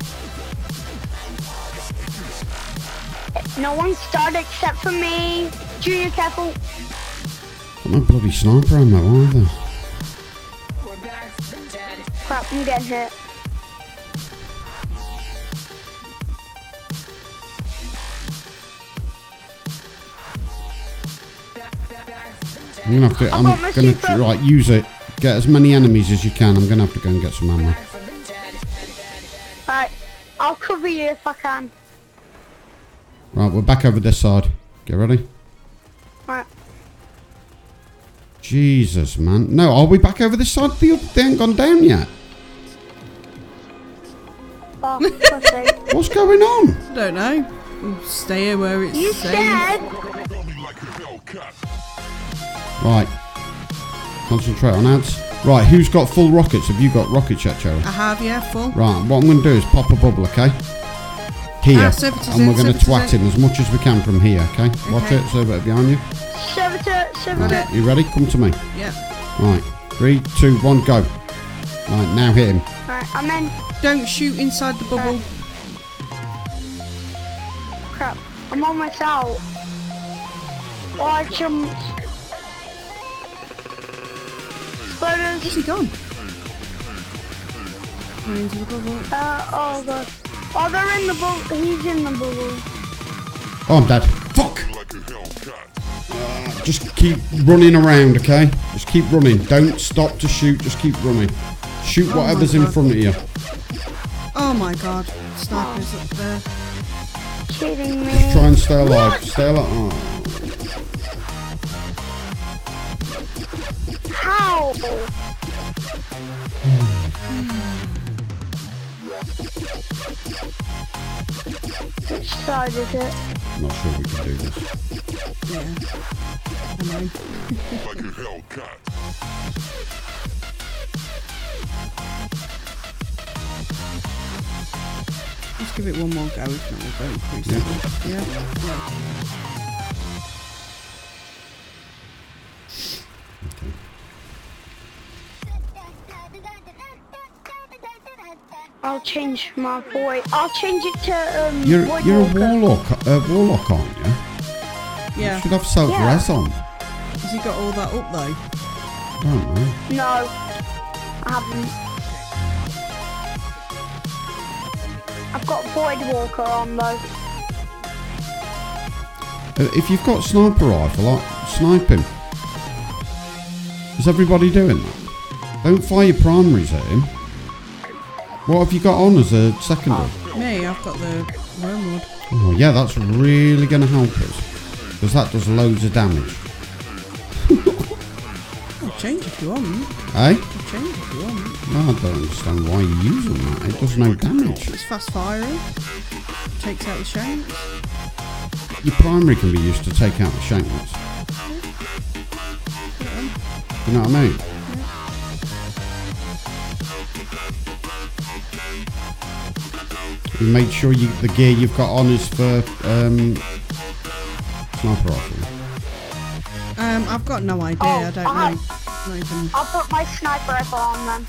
No one started except for me. Junior, careful. Got no bloody sniper ammo either. Crap, I'm getting hit. I'm gonna have to. I'm got my gonna super. right use it. Get as many enemies as you can. I'm gonna have to go and get some ammo. Alright, I'll cover you if I can. Right, we're back over this side. Get ready. Alright. Jesus, man. No, are we back over this side? They, they ain't gone down yet. Oh, pussy. What's going on? I don't know. We'll stay here where it's You safe. said. Right. Concentrate on ads. Right, who's got full rockets? Have you got rockets yet, Cherry? I have, yeah, full. Right, what I'm going to do is pop a bubble, okay? Here. Ah, servitors and in, we're going to servitors twat in. him as much as we can from here, okay? Watch Okay. it, Servitor behind you. Servitor, servitor. Right, you ready? Come to me. Yeah. Right, three, two, one, go. Right, now hit him. Alright, I'm in. Don't shoot inside the bubble. Crap. I'm almost out. Oh, I jumped. Where's Exploders. he gone? Going into the bubble. Uh, oh god. Oh, they're in the bubble. He's in the bubble. Oh, I'm dead. Fuck! Uh, just keep running around, okay? Just keep running. Don't stop to shoot, just keep running. Shoot Oh my whatever's in God. front of you. Oh my god. Sniper's up there. kidding me? Just try and stay alive. Stay alive. Oh. How? Which side is it? Not sure we can do this. Yeah. I know. Like a Hellcat. Let's give it one more go, if not we'll go increase it. Yeah? Yeah. I'll change my voice. I'll change it to um. You're Void you're a Walker. warlock, uh, warlock, aren't you? Yeah. You should have self-res on. Has he got all that up though? I don't know. No, I haven't. I've got Void Walker on though. Uh, if you've got sniper rifle, like, snipe him. Is everybody doing that? Don't fire your primaries at him. What have you got on as a secondary? Me, I've got the wormwood. Oh yeah, that's really going to help us. Because that does loads of damage. I'll change if you want. Eh? I'll change if you want. No, I don't understand why you're using that. It does no damage. It's fast firing. Takes out the shanks. Your primary can be used to take out the shanks. You know what I mean? You made sure you, the gear you've got on is for um, sniper rifle. Um, I've got no idea. Oh, I don't I- know. Not even. I'll put my sniper rifle on then.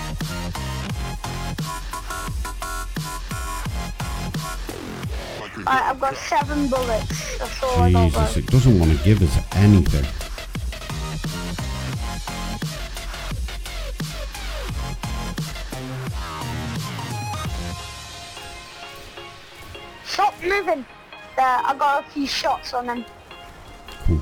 Like a Alright, I've got seven bullets. That's all I got. Jesus, though. it doesn't want to give us anything. Stop moving. There, I got a few shots on him. Cool.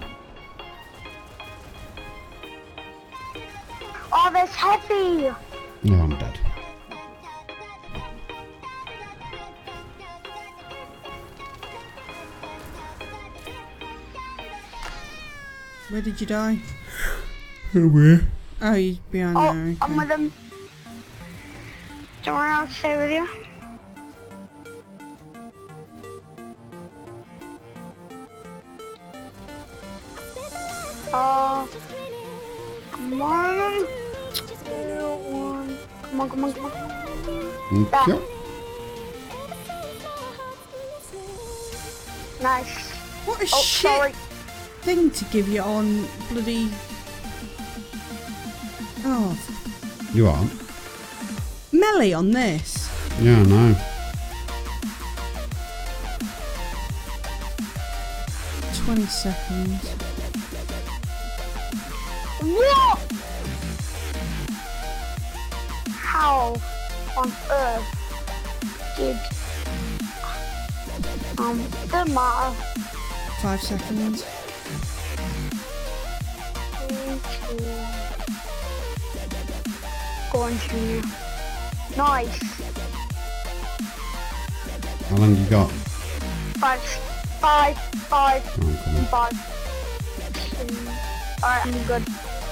Oh, that's heavy. Yeah, I'm dead. Where did you die? Where? Oh, you're behind Oh, there. I'm Okay. with him. Don't worry, I'll stay with you. Oh, come on. Little one. Come on, come on, come on. Okay. Nice. What a Oh, shit sorry. thing to give you on bloody. Oh, You are? melee on this. Yeah, I know. twenty seconds. What? How on earth did um the matter? Five seconds. Going to nice. How long you got? Five, five, five, Oh, come on. five. Alright, I'm good.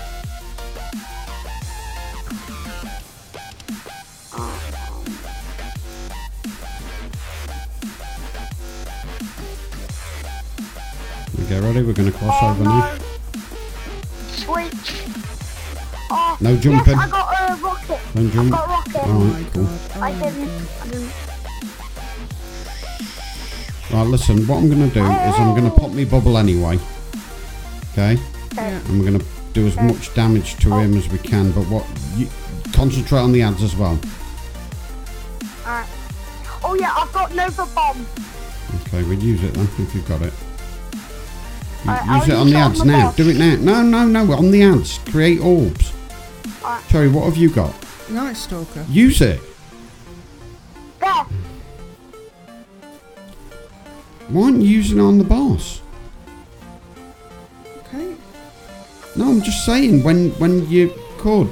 We get ready, we're going to cross Oh over no. now. Switch. Oh, No jumping. Yes, I got a rocket. Don't I jump. got a rocket. Oh Alright, my cool. god. Oh I my didn't. god. I didn't. Right, listen, what I'm going to do is I'm going to pop me bubble anyway. Okay? Yeah. And we're going to do as much damage to him as we can, but what you concentrate on the ads as well. Alright. Oh yeah, I've got Nova Bomb. Okay, we'll use it then if you've got it. U- Alright, I'll use it on use the it on ads the now. boss. Do it now. No, no, no, on the ads. Create orbs. Alright. Sorry, what have you got? Night Stalker. Use it. There. Why aren't you using it on the boss? Okay. No, I'm just saying when when you could.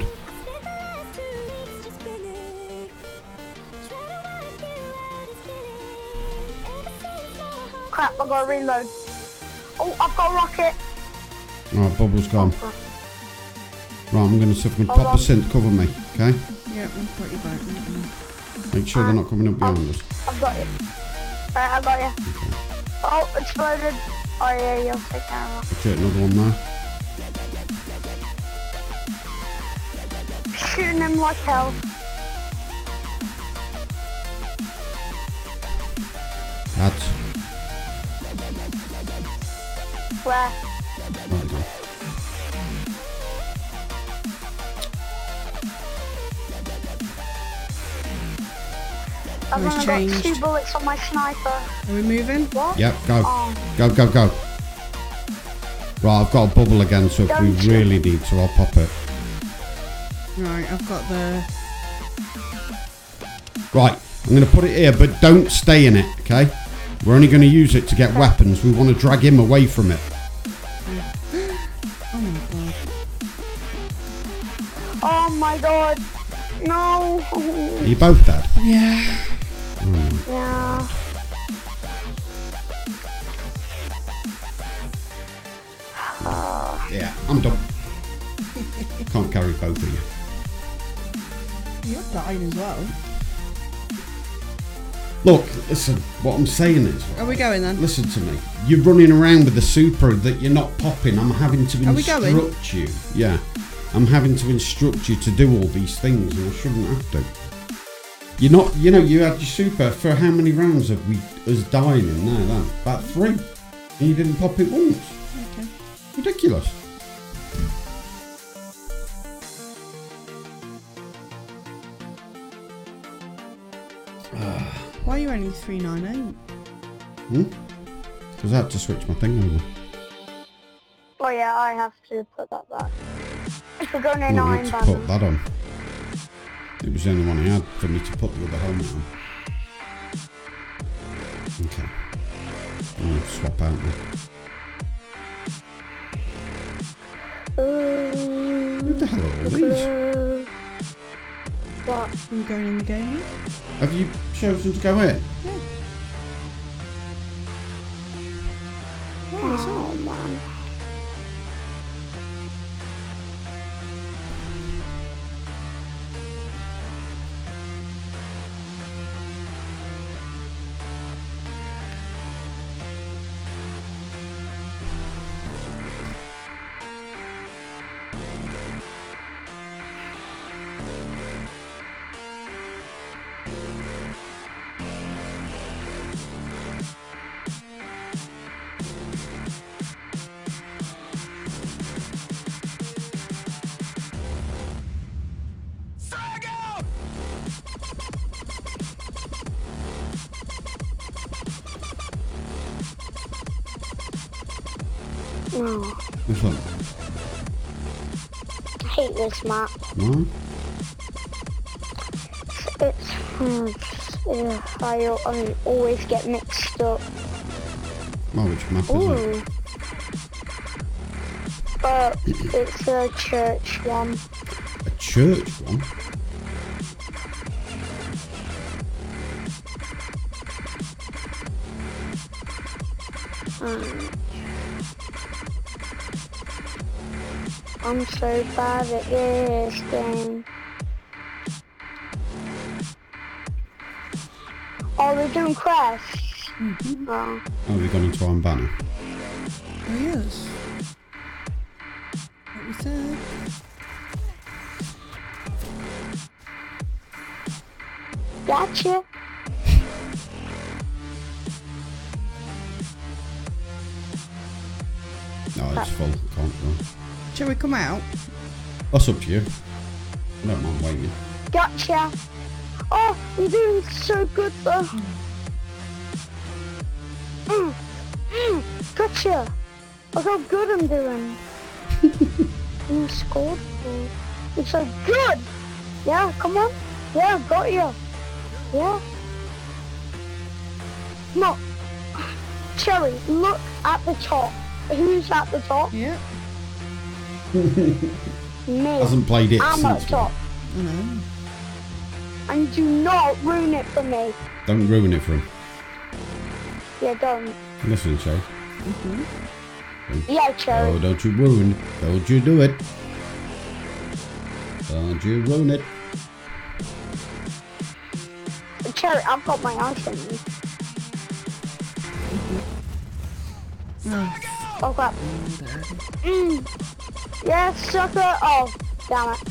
crap, I gotta reload. Oh, I've got a rocket. Oh, Bubble's gone. Right, I'm going to see if I can Hold pop on. a synth, cover me, okay? Yeah, we've got you back. Mm-mm. Make sure they're not coming up behind us. I've got you. Right, I got you. Oh, exploded. Oh yeah, you'll take care of Okay, another one there. it. Shooting him like hell. That's... Where? There we go. I've It's only got changed. two bullets on my sniper. Are we moving? What? Yep, go. Oh, Go, go, go. Right, I've got a bubble again, so if we Don't you- really need to, I'll pop it. Right, I've got the... Right, I'm going to put it here, but don't stay in it, okay? We're only going to use it to get weapons. We want to drag him away from it. Oh my god. oh my god. No. Are you both dead? Yeah. Yeah. Yeah, I'm done. Can't carry both of you. You're dying as well. Look, listen, what I'm saying is... Are we going then? Listen to me. You're running around with the super that you're not popping. I'm having to Are we going? instruct you. Yeah. I'm having to instruct you to do all these things, and I shouldn't have to. You're not, you know, you had your super for how many rounds have we us dying in there then? About three. And you didn't pop it once. Okay. Ridiculous. Why are you only three ninety-eight? Hmm? Because I had to switch my thing over. Oh yeah, I have to put that back. If we're going in Well, I nine had to put banner. that on. It was the only one I had for me to put the other helmet on. Okay. I'm going to swap out now. Who the hell are all these? Uh, what? Are we going in the game? Have you chosen to go in? Oh man. No. Which one? I hate this map. No? It's, hmm, yeah, I, I always get mixed up. Well, which map is it? Ooh. But it's a church one. A church one? Um, I'm so bad at this game. Oh, we're doing quests. Mm-hmm. Oh. Oh, we've gone into Iron Banner. Oh yes. What we said. Gotcha. No, it's full. Can't go. Shall we come out? That's up to you. I don't mind waiting. Gotcha. Oh, you're doing so good though. Mm. Mm. Gotcha. Look how good I'm doing. You scored. Oh, you're so good. Yeah, come on. Yeah, got you. Yeah. No. Cherry, look at the top. Who's at the top? Yeah. Me. Hasn't played it I'm at since. the top. I know. And do not ruin it for me. Don't ruin it for him. Yeah, don't. Listen, Shay. Yeah, Cherry. Oh, don't you ruin it. Don't you do it. Don't you ruin it. Cherry, I've got my eyes on you. Oh crap. Mm. Yeah, sucker. Oh, damn it.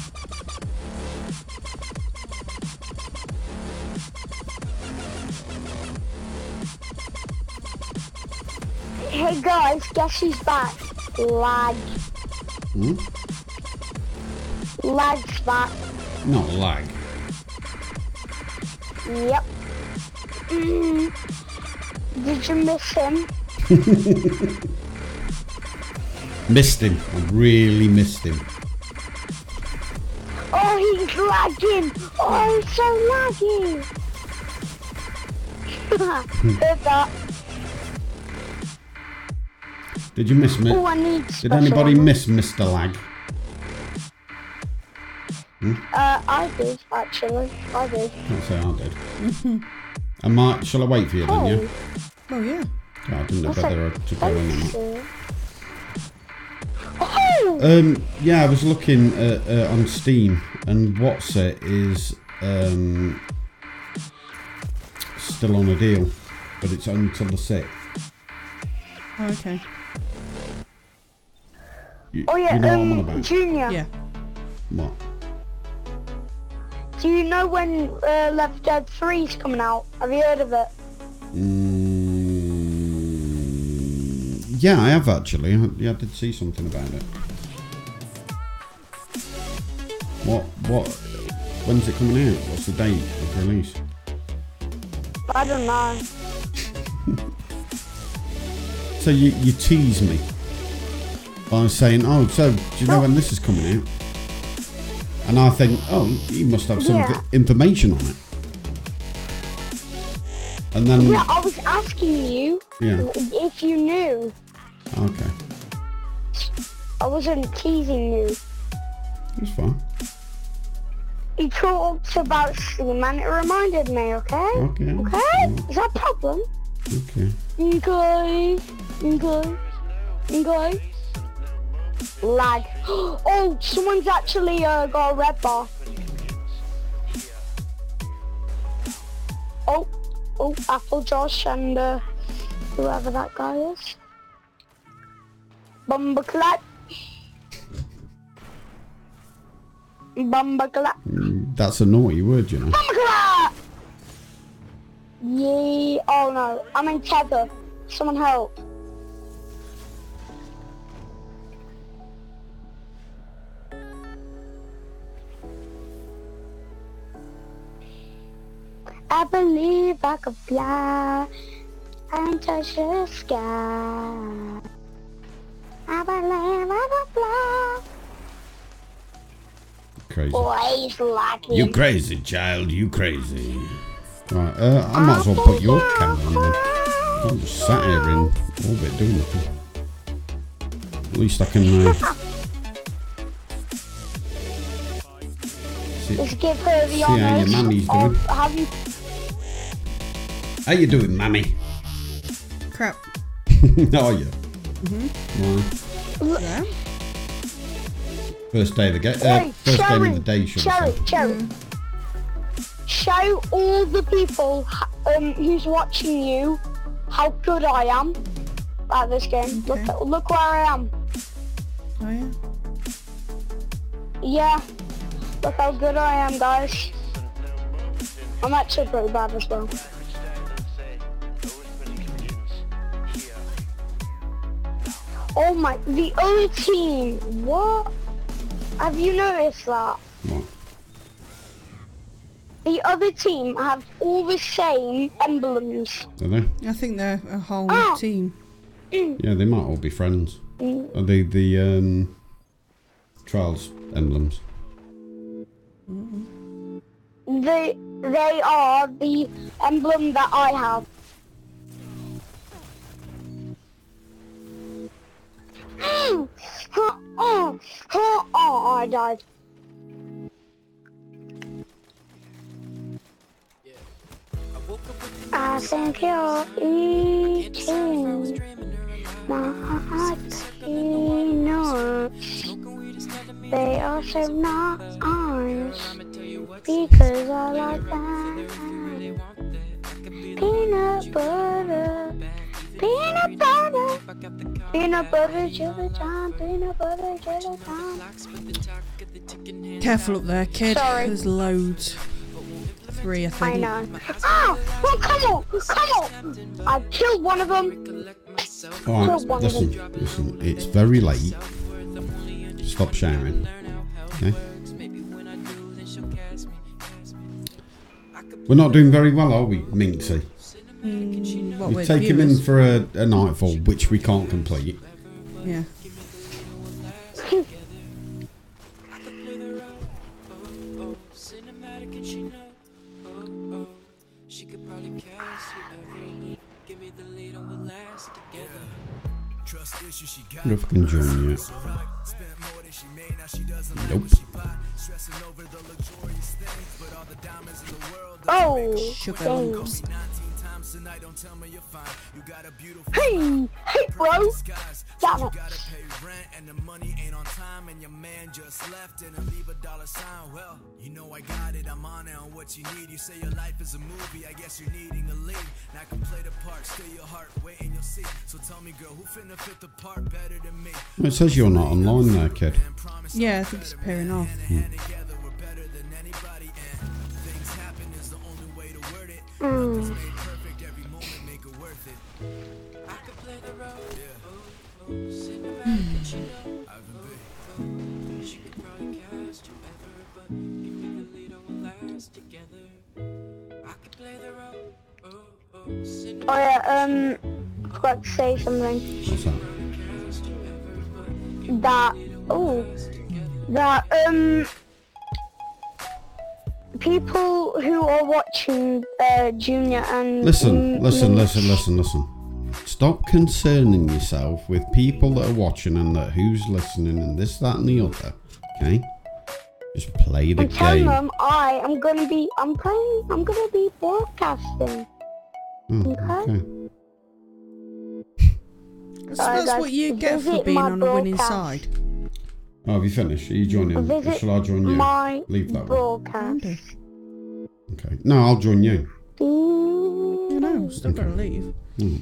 Hey guys, guess who's back? Lag. Hmm? Lag's back. Not lag. Yep. Mm. Did you miss him? Missed him. I really missed him. Oh, he's lagging. Oh, he's so laggy. Heard that. Did you miss me? Oh, I need Did special anybody ammo. miss Mister Lag? Uh, I did, actually. I did. Can't say I did. I might. Shall I wait for you then? Yeah. Oh yeah. Oh, I didn't know What's whether that? to go in or Thanks, not. sir. Oh! Um, yeah, I was looking at, uh, on Steam, and What's It is um, still on a deal, but it's only till the sixth. Oh, okay. You, Oh yeah, you know what I'm on um, about? Junior. Yeah. What? Do you know when uh, Left Dead three is coming out? Have you heard of it? Mm, yeah, I have actually. I, yeah, I did see something about it. What? What? When's it coming out? What's the date of release? I don't know. So you, you tease me by saying, "Oh, so do you know when this is coming out?" And I think, "Oh, you must have some Yeah. information on it." And then, Yeah, I was asking you yeah, if you knew. okay, I wasn't teasing you. that's fine. You talked about Steam and it reminded me, okay? Okay, Okay? Is that a problem? okay. Okay. Okay. Okay. Lag. Oh, someone's actually uh, got a red bar. Oh, oh, Apple Josh and uh, whoever that guy is. Bumbleclap. Bumbleclap. Mm, That's a naughty word, you know. Bumbleclap! Yeah. Oh no, I'm in tether. Someone help. I believe I could fly and touch the sky. I believe I could fly. Crazy. Boys like You him. crazy, child. You crazy. Right, uh, I might as well put your camera on then. I'm just sat here in orbit doing nothing. At least I can uh, see, Let's give her the see how your honours mammy's of doing. having. How you doing, mammy? Crap. Are you? Mm-hmm. Right. Yeah. First day of the game. Uh, Hey, first game Cherry, of the day, should I Cherry, say? Cherry. Show all the people um, who's watching you how good I am at this game. Okay. Look, look where I am. Oh yeah. Yeah, look how good I am, guys. I'm actually pretty bad as well. Oh my, the other team, what? Have you noticed that? What? The other team have all the same emblems. Are they? I think they're a whole Ah. team. Yeah, they might all be friends. Mm. Are they the um, Trials emblems? They, they are the emblem that I have. oh, oh, oh, oh, I died. I think you're eating my peanuts. They are so nice because I like that. Peanut butter, peanut butter, peanut butter jelly time, peanut butter jelly time. Careful up there, kid. Sorry. There's loads. Three, I think. I know. Ah! Oh, come on! Come on! I killed one of them. Alright, listen, listen. It's very late. Stop shouting. Okay? We're not doing very well, are we, Minxie? Mm, what We with take him in viewers? for a, a nightfall, which we can't complete. Yeah. I wonder if I can join you. Nope. Oh! Sugar dang. lumps. Hey! Hey, bro! Damn it! You know I got it, I'm on it on what you need. You say your life is a movie, I guess you're needing a lead. And I can play the part, steal your heart, wait and you'll see. So tell me, girl, who finna fit the part better than me? It says you're not online there, kid. Yeah, I think it's appearing off. Together we're better than anybody, and things happen is the only way to word it. Mm. Made perfect, every moment make it worth it. I could play the role, yeah. Cinematic, you know. I've been big. She could probably cast you ever, but give me the lead, I will last together. I could play the role, oh, oh, cinematic. Oh yeah, um, forgot to say something. What's that? That, oh, that, um, people who are watching, uh, Junior and... Listen, mm, listen, mm, listen, listen, listen. Stop concerning yourself with people that are watching and that who's listening and this, that, and the other. Okay? Just play the And tell game. them I am gonna be, I'm playing, I'm gonna be broadcasting. Oh, Okay. okay. So that's guys, what you get for visit being my on a winning broadcast. side. Oh, have you finished? Are you joining? Or Visit shall I join you? my Leave that one. broadcast. Okay. No, I'll join you. You know, still gotta leave. Hmm.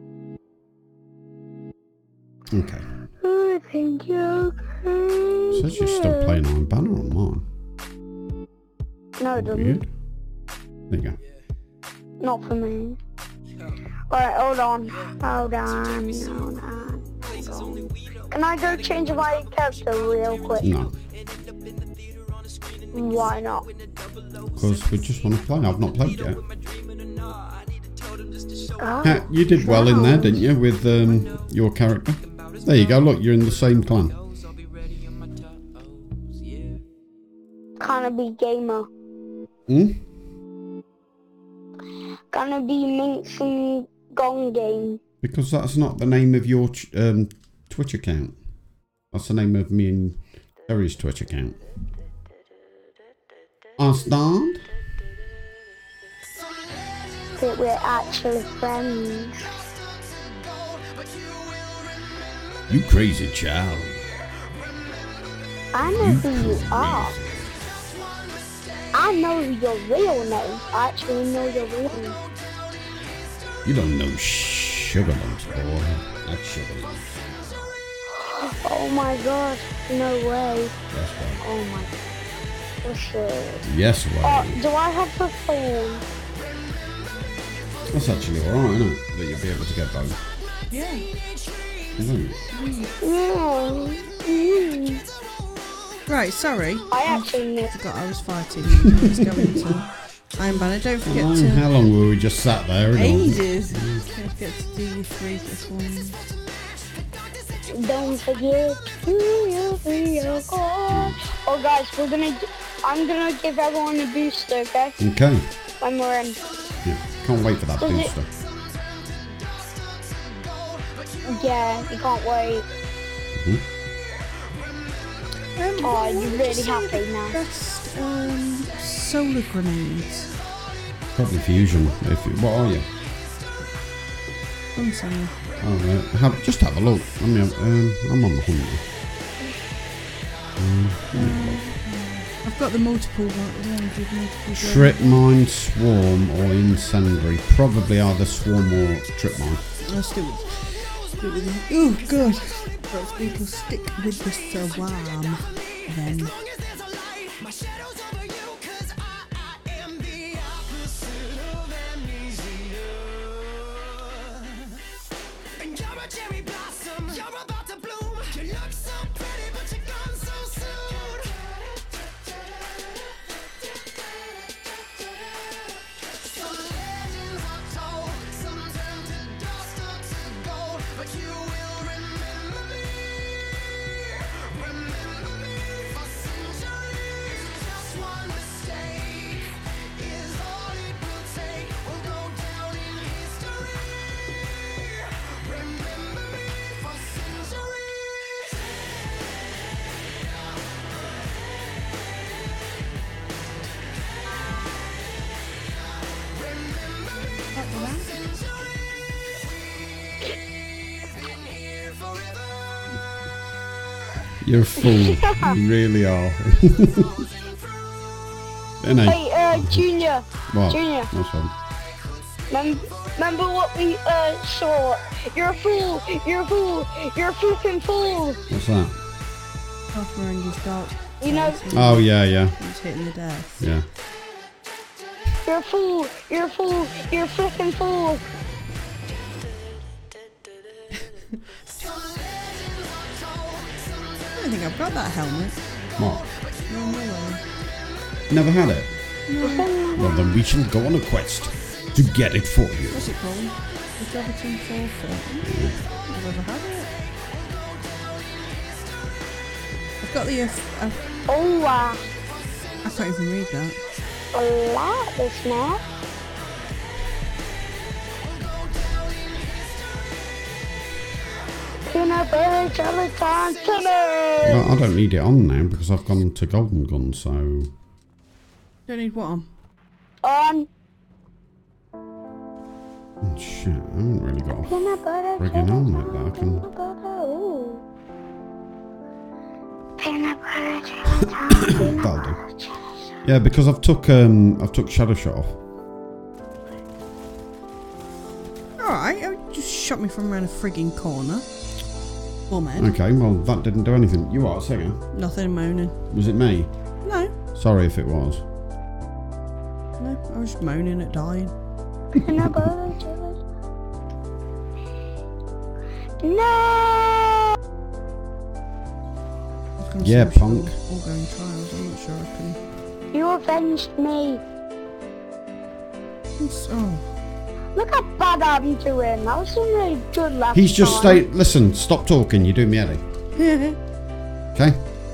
Okay. I think you're It says you're still playing on banner on mine. No, it doesn't. Weird. There you go. Not for me. Alright, hold on. Hold on. Hold on. Hold on. Can I go change my character real quick? No. Why not? Because we just want to play. I've not played yet. Ah, Ha, you did well in there, didn't you, with um, your character? There you go. Look, you're in the same clan. Gonna be gamer. Hmm? Gonna be Minx and Gong Game. Because that's not the name of your ch- um, Twitch account. That's the name of me and Terry's Twitch account. Understand? That we're actually friends. You crazy child. I know who you are. I know your real name. I actually know your real name. You don't know sugar lumps, boy. That's sugar lumps. Oh my god. No way. That's right. Oh my god. What's it? Yes, way. Oh, do I have the phone? That's actually alright, isn't it? That you'll be able to get both. Yeah. Isn't it? Yeah. Mm. Right, sorry. I actually knew. I forgot I was fighting. Let's go into Iron Banner. Don't forget How long, to... how long were we just sat there? and all- Ages. Don't forget to do your three plus ones. Don't forget to your real call. Oh guys, we're gonna. g- I'm gonna give everyone a booster, okay? Okay. When we're in. Yeah. Can't wait for that Does it- booster. Yeah, you can't wait. Mhm. Um, Oh, what you're would really say happy the now. Best um, solar grenades. Probably fusion. If you, what are you? I'm sorry. Oh, right. have, just have a look. I mean, um, I'm on the hunt. Um, I've got the multiple one. The ones with multiple Trip mine, swarm, or incendiary. Probably either swarm or trip mine. Let's do it. Stick with it. Oh god. Lots of people stick with the swarm. Then. You're a fool. You really are. Innit? Hey, uh, Junior. What? Junior. What's wrong? Mem- remember what we uh saw? You're a fool. You're a fool. You're a freaking fool. What's that? After Randy's dark. You know. Oh, yeah, yeah. He's hitting the death. Yeah. You're a fool. You're a fool. You're a freaking fool. I don't think I've got that helmet. What? No, no way. Never had it? Well, then we shall go on a quest to get it for you. What's it called? The Jobberton Forfeit. I've never had it. I've got the... Uh, uh, Oh wow. I can't even read that. A lot this now. Peanut butter jelly time tonight. Well, I don't need it on now because I've gone to Golden Gun, so... Don't need what on? On Oh, shit, I haven't really got a peanut butter friggin' helmet that I can... peanut butter. Ooh. Peanut butter jelly time. Peanut That'll butter do. jelly. Yeah, because I've took, um, I've took Shadow Shot off. Alright, you just shot me from around a frigging corner. Bumhead. Okay, well, that didn't do anything. You are, singer? Nothing moaning. Was it me? No, Sorry if it was. no, I was just moaning at dying. Peanut butter jelly. No. I was gonna Yeah, say we punk. should all go in trials, I'm not sure I can. You avenged me. It's, oh, Look how bad I'm doing. That was really good last He's just time. stay. Listen, stop talking. You're doing me heady. Okay?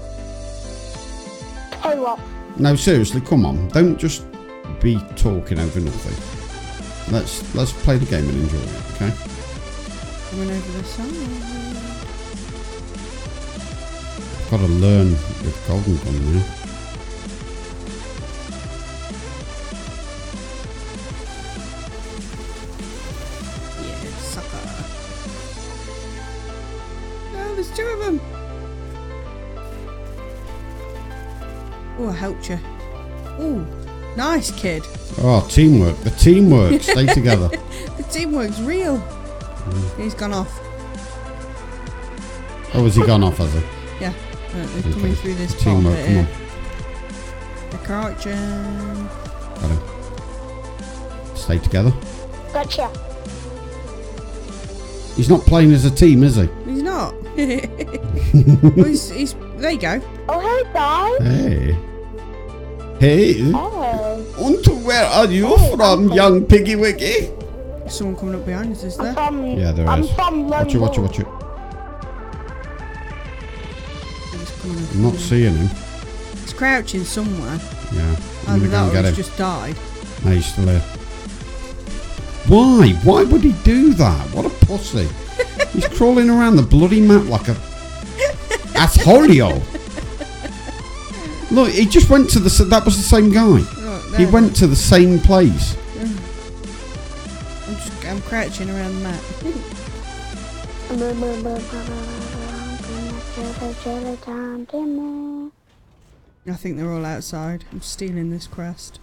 Hey, what? No, seriously, come on. Don't just be talking over nothing. Let's let's play the game and enjoy it. Okay? coming over the side. Got to learn with Golden Gun now. Yeah, sucker. No, there's two of them. Oh, I helped you. Oh, nice kid. Oh, teamwork. The teamwork. Stay together. The teamwork's real. Mm. He's gone off. Oh, has he gone off, has he? Yeah, uh, they're Okay. coming through this part Teamwork, bit come on. here. The crouching. Got him. Stay together. Gotcha. He's not playing as a team, is he? He's not. Well, he's, he's, there you go. Oh, hey, guys. Hey. Hey. Hey. And where are you Hey, from, I'm- young Piggy Wiggy? There's someone coming up behind us, is I'm there? from, Yeah, there I'm is. from Watch it, London. watch it, watch it. He's coming up. I'm not seeing him. He's crouching somewhere. Yeah. I'm Either gonna go that and or get he's him. just died. No, he's still here. Why? Why would he do that? What a pussy. He's crawling around the bloody map like a asshole. Look, he just went to the... s- That was the same guy. Right, He there. went to the same place. I'm just I'm crouching around the map. I think they're all outside. I'm stealing this crest.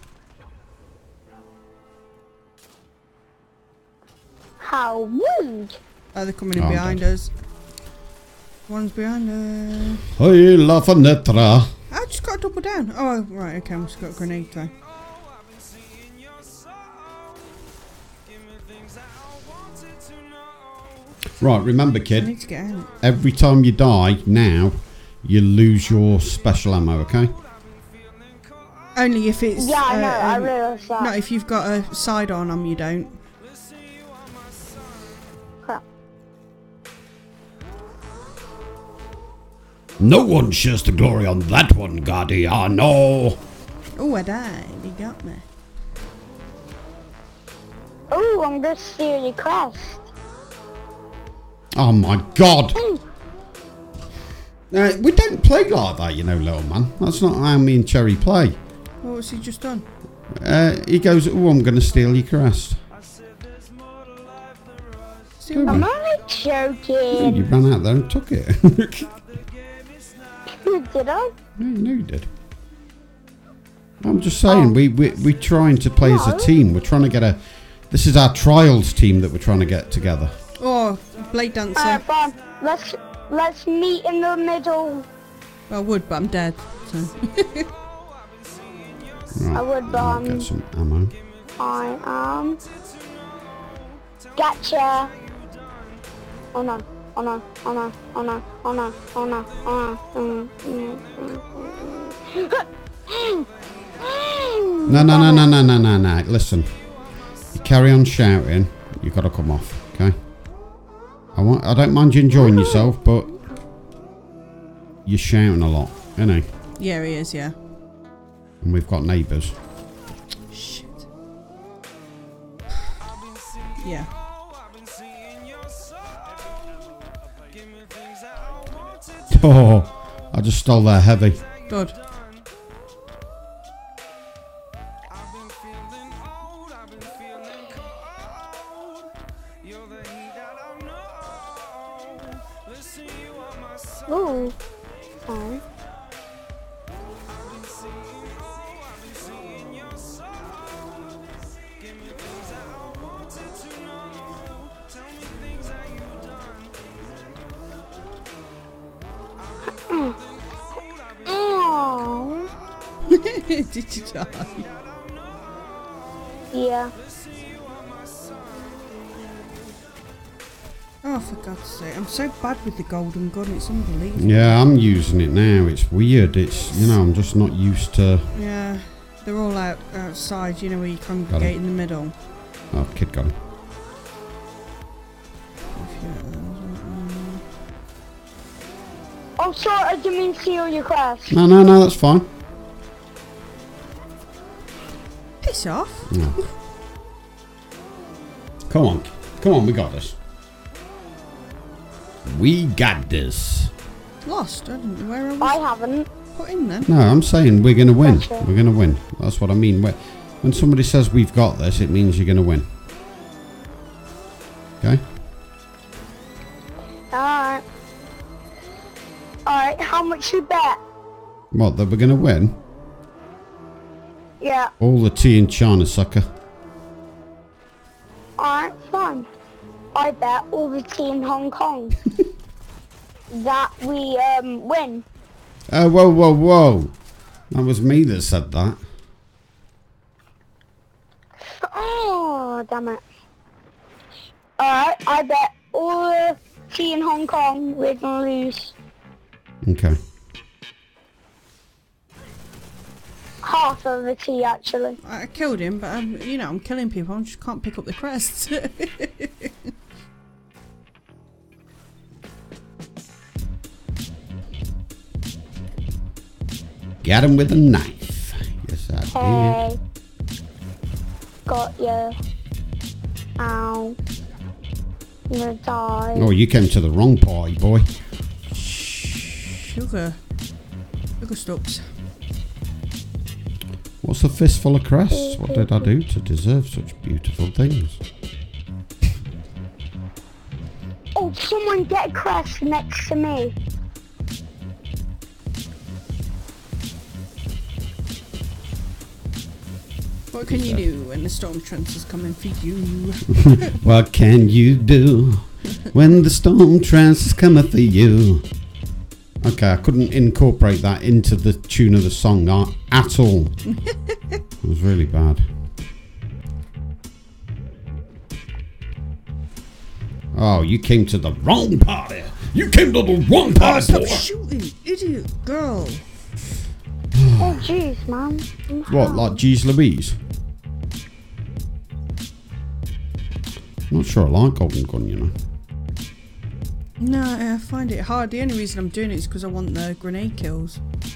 How rude! Oh, they're coming in Oh, I'm behind dead. us. One's behind us. Hey, la fanetra. I just got to double down. Oh, right, okay, I must have got a grenade throw. Right, remember, I kid, need to get out. every time you die now, you lose your special ammo, okay? Only if it's. Yeah, I know, uh, I um, realised that. Not if you've got a side on them, you don't. Crap. No one shares the glory on that one, Guardiano. Oh, I died. He got me. Oh, I'm gonna steal your crest. Oh my god. Mm. Uh, we don't play like that, you know, little man. That's not how me and Cherry play. What was he just done? Uh, he goes, oh, I'm going to steal your crest. Steal I'm what? only joking. You ran out there and took it. Did I? No, no, you did. I'm just saying, we, we, we're trying to play as a No. team. We're trying to get a... This is our trials team that we're trying to get together. Oh, Blade Dancer. Alright, fine. Let's let's meet in the middle. Well, I would, but I'm dead. So. Right, I would, but I'll um, get some ammo. I am. Gotcha. Oh no! Oh no! Oh no! Oh no! Oh no! Oh no! Oh no! No, no, no, no, no, no, no, no. Listen. You carry on shouting, you've got to come off, okay? I want. I don't mind you enjoying yourself, but you're shouting a lot, innit? Yeah, he is, yeah. And we've got neighbours. Shit. Yeah. Oh, I just stole their heavy. Good. Ooh. Fine. Oh. Did you die? Yeah. Oh, for God's sake. I'm so bad with the golden gun, it's unbelievable. Yeah, I'm using it now. It's weird. It's, you know, I'm just not used to... Yeah, they're all out outside, you know, where you congregate in the middle. Oh, kid got him. Oh, sorry, I didn't mean to steal your crest. No, no, no, that's fine. Piss off. No. Come on. Come on, we got this. We got this. Lost. I didn't know where I was I haven't. put in then. No, I'm saying we're going to win. Gotcha. We're going to win. That's what I mean. When when somebody says we've got this, it means you're going to win. Okay? Alright. Alright, how much you bet? What, that we're going to win? Yeah. All the tea in China, sucker. Alright, fine. I bet all the tea in Hong Kong that we um win. Oh, whoa, whoa, whoa. That was me that said that. Oh, damn it. Alright, I bet all the tea in Hong Kong we're gonna lose. Okay. Half of the tea, actually. I killed him, but I'm, you know, I'm killing people. I just can't pick up the crest. Got him with a knife. Yes, I did. Hey. Got you. Ow. I'm gonna die. Oh, you came to the wrong party, boy. Sugar. Sugar stumps. What's a fistful of crests? What did I do to deserve such beautiful things? Can someone get Crest next to me? What can you do when the storm trance is coming for you? What can you do when the storm trance is coming for you? Okay, I couldn't incorporate that into the tune of the song uh, at all. It was really bad. Oh, you came to the wrong party. You came to the wrong Oh, party, stop boy. shooting, idiot girl. Oh jeez, man. What, like G's Louise? Not sure I like Golden Gun, you know. No, I find it hard. The only reason I'm doing it is because I want the grenade kills.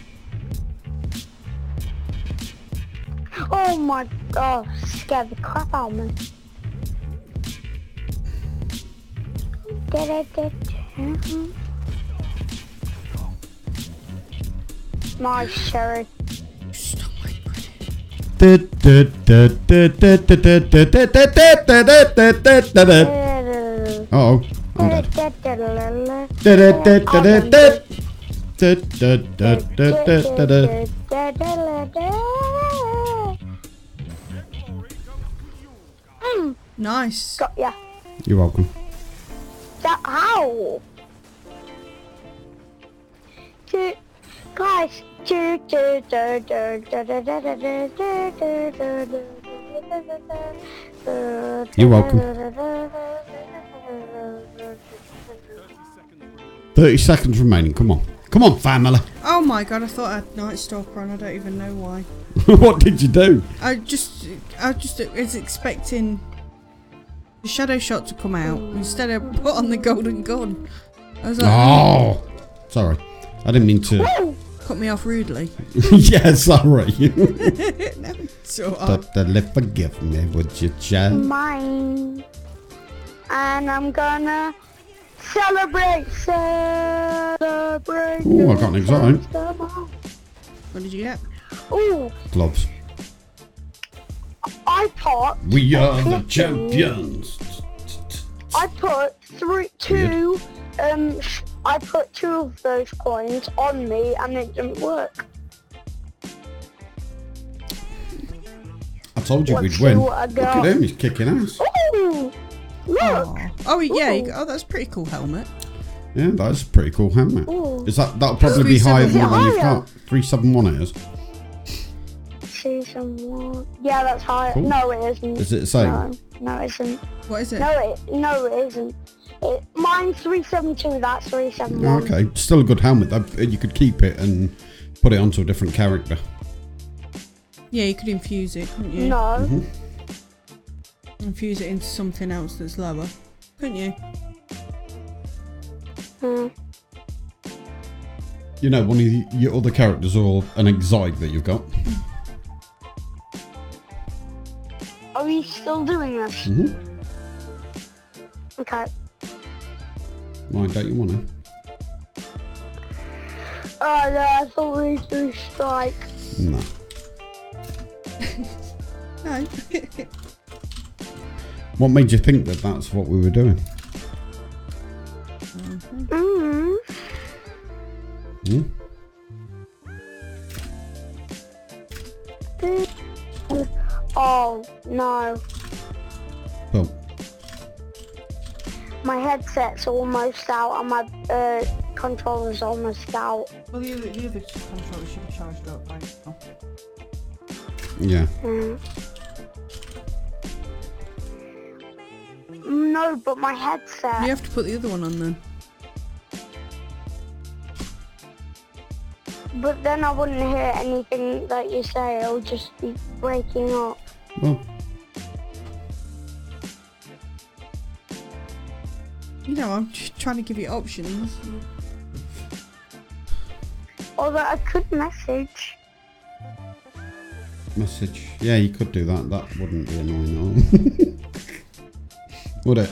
Oh my god, scared the crap out of me. Nice, Sherry. Stop my grenade. Uh-oh, I'm dead. Mm, Nice. got ya. You're welcome. That how? Do, guys, do, do, do, do, do, do, do, do, do, do, do, do, do. You're welcome. thirty seconds remaining, come on. Come on, family. Oh my god, I thought I had Night Stalker on. I don't even know why. What did you do? I just, I just was expecting the Shadow Shot to come out instead of put on the Golden Gun. I was like, Oh, sorry. I didn't mean to. cut me off rudely. Yeah, sorry. No, so Totally forgive me, would you, child? Mine. And I'm gonna celebrate, celebrate. Ooh, I got an exotic. what did you get? Ooh, Gloves. I put, We are the champions. I put three, two, um, sh- I put two of those coins on me and it didn't work. I told you Let's we'd see win. what I Look got. at him, he's kicking ass. Ooh, look. Oh, oh yeah. You Ooh. got, oh, that's a pretty cool helmet. Yeah, that's a pretty cool helmet. Ooh. Is that that'll probably be Three higher seven- than the one you've higher? got? Three seven one it is. Season one. Yeah, that's high. Cool. No, it isn't. Is it the same? No, no, it isn't. What is it? No, it, no, it isn't. It, mine's three seven two, that's three seven Oh, one. okay, still a good helmet. That- You could keep it and put it onto a different character. Yeah, you could infuse it, couldn't you? No. Mm-hmm. Infuse it into something else that's lower, couldn't you? Hmm. You know, one of the, your other characters or an exotic that you've got. Are we still doing this? Mm-hmm. Okay. Why don't you want to? Oh, no, I thought we do strike. No. No. What made you think that that's what we were doing? Mm. Hmm? Oh, no. Well, My headset's almost out and my uh, controller's almost out. Well, the other, the other controller should be charged up by now. yeah. Mm. No, but my headset. You have to put the other one on then. But then I wouldn't hear anything that you say. It'll just be breaking up. Well, You know, I'm just trying to give you options. Although I could message. message. Yeah, you could do that. That wouldn't be annoying at all. Would it?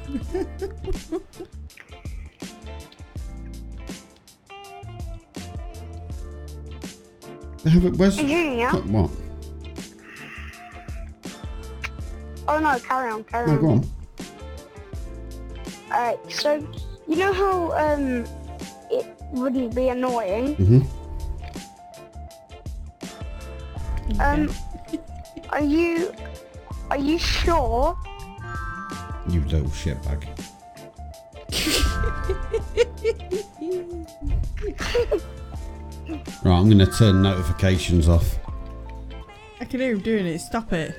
They have it. Where's Junior? what? Oh no, carry on, carry No, on. go on. Alright, so you know how um it wouldn't be annoying? Mm-hmm. Um, are you are you sure? You little shitbag. Right, I'm going to turn notifications off. I can hear him doing it. Stop it.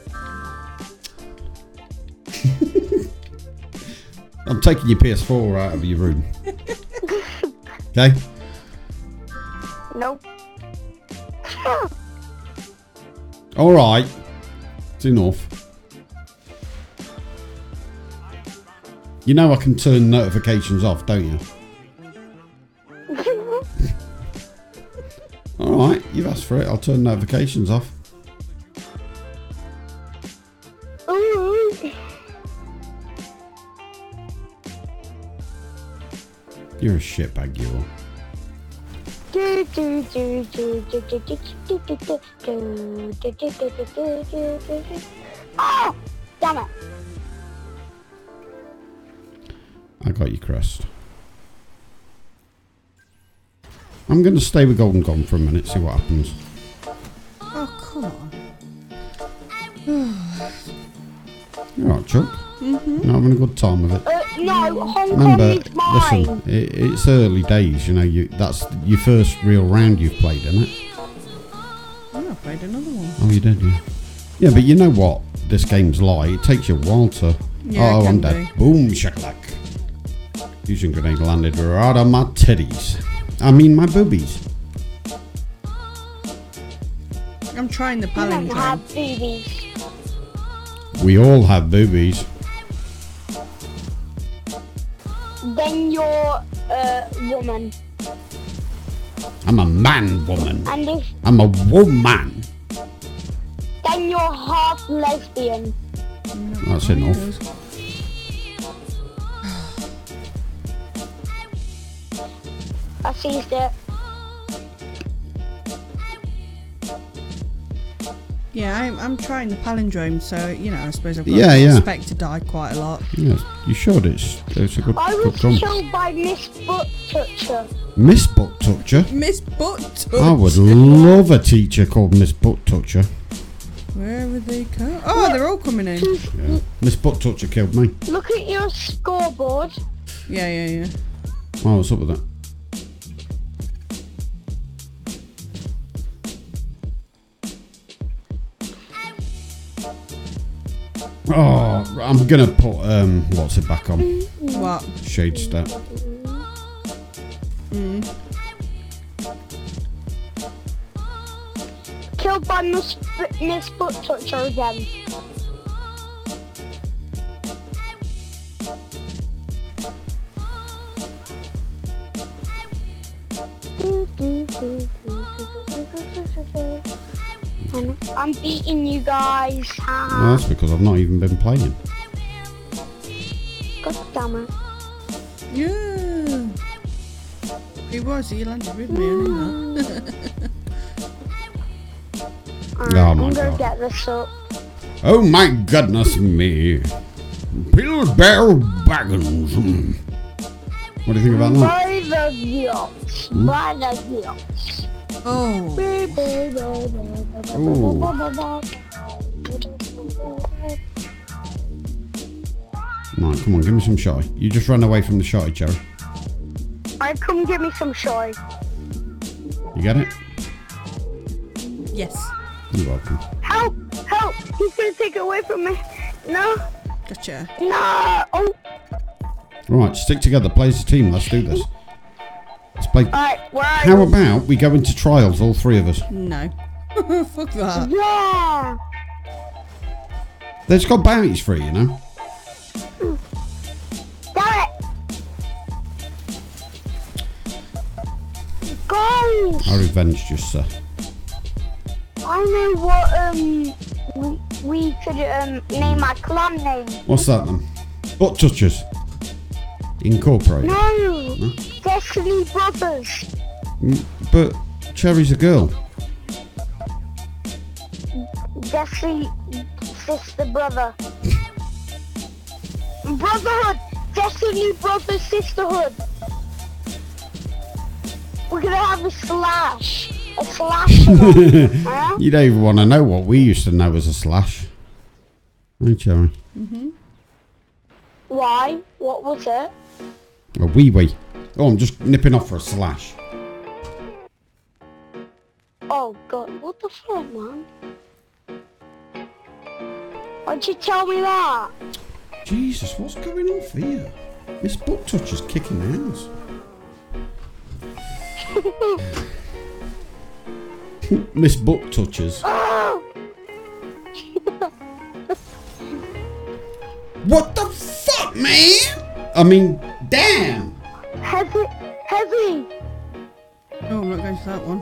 I'm taking your P S four out of your room. Okay? Nope. Alright. It's enough. You know I can turn notifications off, don't you? Alright, you've asked for it. I'll turn notifications off. You're a shitbag, you are. Oh, damn it. I got you, Crest. I'm going to stay with Golden Gone for a minute, see what happens. Oh, come on. You're alright, Chuck. Mm-hmm. You're having a good time with it. Uh, no, Hong Remember, Kong is mine. listen, it, it's early days, you know, you that's your first real round you've played, isn't it? Oh, I played another one. Oh, you did, yeah. Yeah, but you know what this game's like. It takes you a while to... Yeah, oh, it I'm can dead. Boom, shakalak. Fusion grenade landed right on my titties. I mean, my boobies. I'm trying the You don't have palindrome. boobies. We all have boobies. Then you're a woman. I'm a man woman. And if I'm a woman. then you're half lesbian. That's enough. I seized it. Yeah, I'm, I'm trying the palindrome, so, you know, I suppose I've got Yeah, to yeah. expect to die quite a lot. Yes, you should. It's it's a good, I good was gun. killed by Miss Butt Toucher. Miss Butt Toucher. Miss Butt I would love a teacher called Miss Butt Toucher. Where would they come? Oh, they're all coming in. Yeah. Miss Butt Toucher killed me. Look at your scoreboard. Yeah, yeah, yeah. Oh, what's up with that? Oh, I'm gonna put um, what's it back on? What? Shade step. Mm. Killed by Miss, Miss Butt Toucher again. I'm beating you guys. Well, that's because I've not even been playing. God damn it. Yeah. He was, he landed with me, I think. Alright, Oh my I'm gonna God. get this up. Oh my goodness me. Pillsbury Baggins. Hmm. What do you think about that? By the yachts. By the yachts. Oh. Right, come on, give me some shy. You just run away from the shy, Cherry. Alright, come give me some shy. You get it? Yes. You're welcome. Help! Help! He's gonna take it away from me. No! Gotcha. No! Oh! Right, stick together, play as a team. Let's do this. Let's play. Alright, where are How you? about we go into trials, all three of us? No. Fuck that. Yeah! They've got bounties free, you know. Damn it! Guys! I revenged you, sir. I know what um we, we could um name our clan name. What's that then? Butt touchers. Incorporated. No! Destiny Brothers! Mm, But Cherry's a girl. Destiny Sister Brother. Brotherhood! Destiny Brothers Sisterhood. We're gonna have a slash. A slash. Huh? You don't even want to know what we used to know as a slash. Hey, Cherry. Mm-hmm. Why? What was it? A wee wee. Oh, I'm just nipping off for a slash. Oh god, what the fuck, man? Why'd you tell me that? Jesus, what's going on for you? Miss Book Toucher's kicking the house. Miss Book Touchers. Oh! What the fuck, man? I mean, damn. Heavy, heavy. Oh, I'm not going to that one.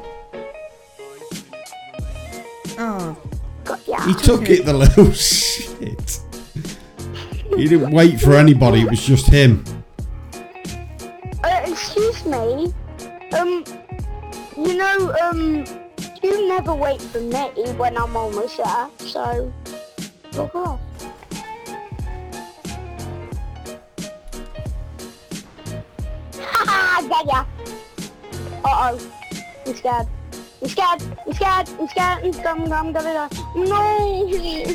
Oh, God, yeah. He took it, the little shit. He didn't wait for anybody, it was just him. Uh, excuse me. Um, you know, um, you never wait for me when I'm almost there, so fuck off. Haha, got ya. Uh oh, I'm scared. I'm scared. I'm scared. I'm scared. I'm scared. I'm gonna die. No.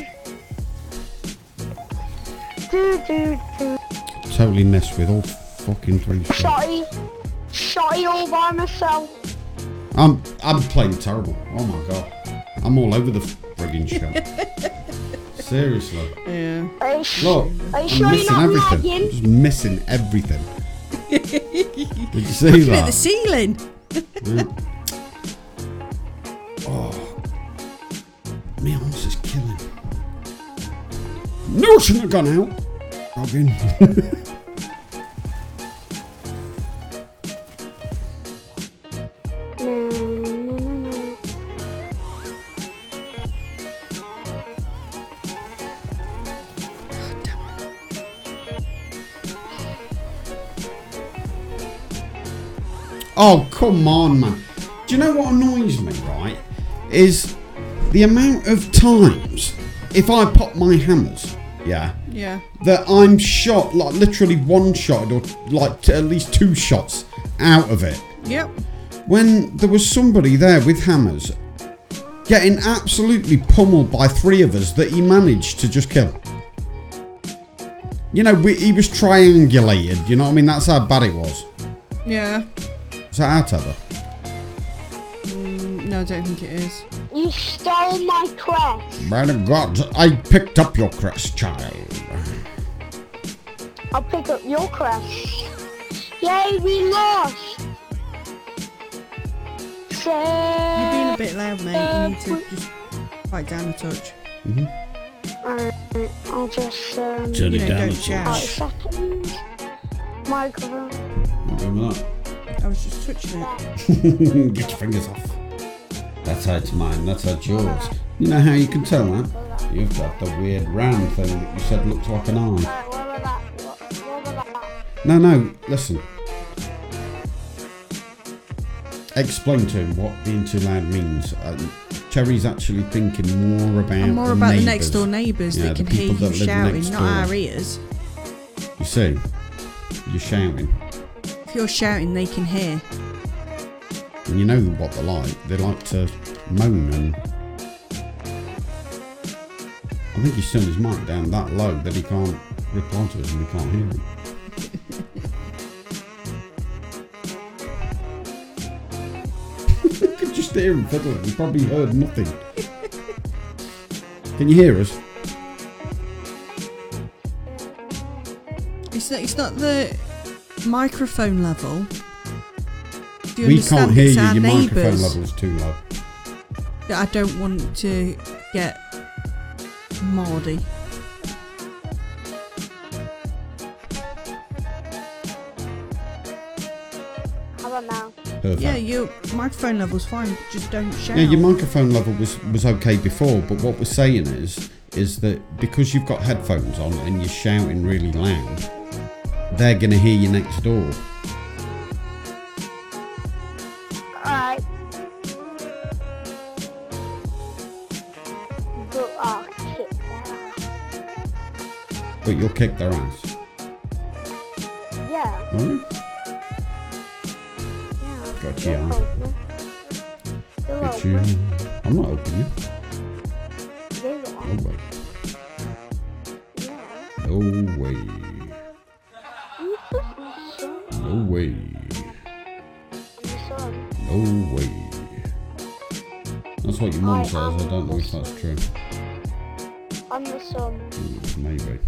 Do do do. Totally messed with all fucking three shots. Shotty, shotty all by myself. I'm I'm playing terrible. Oh my god. I'm all over the friggin' show. Seriously. yeah. Are you, sh- Look, are you I'm sure you're missing not everything. I'm lagging? just missing everything. Did you see Looking at the that? ceiling. Yeah. Oh. My arse is killing. No, I shouldn't have gone out. Log in. No, no, no, no. Oh, come on, man. Do you know what annoys me, right? Is the amount of times, if I pop my hammers, yeah, Yeah. that I'm shot, like literally one shot or like t- at least two shots out of it. Yep. When there was somebody there with hammers getting absolutely pummeled by three of us that he managed to just kill. You know, we, he was triangulated, you know what I mean? That's how bad it was. Yeah. Is that our tether? Mm, no, I don't think it is. You stole my crest. By the gods, I picked up your crest, child. I'll pick up your crest. Yay, we lost. You're being a Say, bit loud, mate. You need to just quiet down a touch. Alright, I'll just um. Turn You it know, down don't a shout. Five touch. seconds. Microphone. What are you doing with I was just touching it. that? Get your fingers off. That's how it's mine, that's how it's yours. You know how you can tell that? You've got the weird round thing that you said looks like an eye. Alright, what about that? What, what about that? No, no, listen. Explain to him what being too loud means. Uh, Cherry's actually thinking more about And more the about neighbours. the next door neighbours Yeah, that the can hear people you that live shouting, next not door. our ears. You see, you're shouting. If you're shouting, they can hear. And you know what they're like. They like to moan and... I think he's turned his mic down that low that he can't reply to us and we can't hear him. You could just hear him fiddling. He probably heard nothing. Can you hear us? It's not, it's not the microphone level. Do you We understand? can't hear It's you. our Your microphone neighbours level's too low. that I don't want to get Mardy. How about now? Perfect. Yeah, your microphone level's fine. Just don't shout. Yeah, your microphone level was, was okay before, but what we're saying is is that because you've got headphones on and you're shouting really loud, they're going to hear you next door. Alright. But, oh, shit. But you'll kick their ass. Yeah. Are you? Yeah. Got You'll you. help me. You'll Got help you. me. I'm not helping you. Yeah, you No are. way. Yeah. No way. You just my son. No way. I'm your son. No way. That's what your mum I says. I am don't know if the that's son. true. I'm the son. Mm, maybe.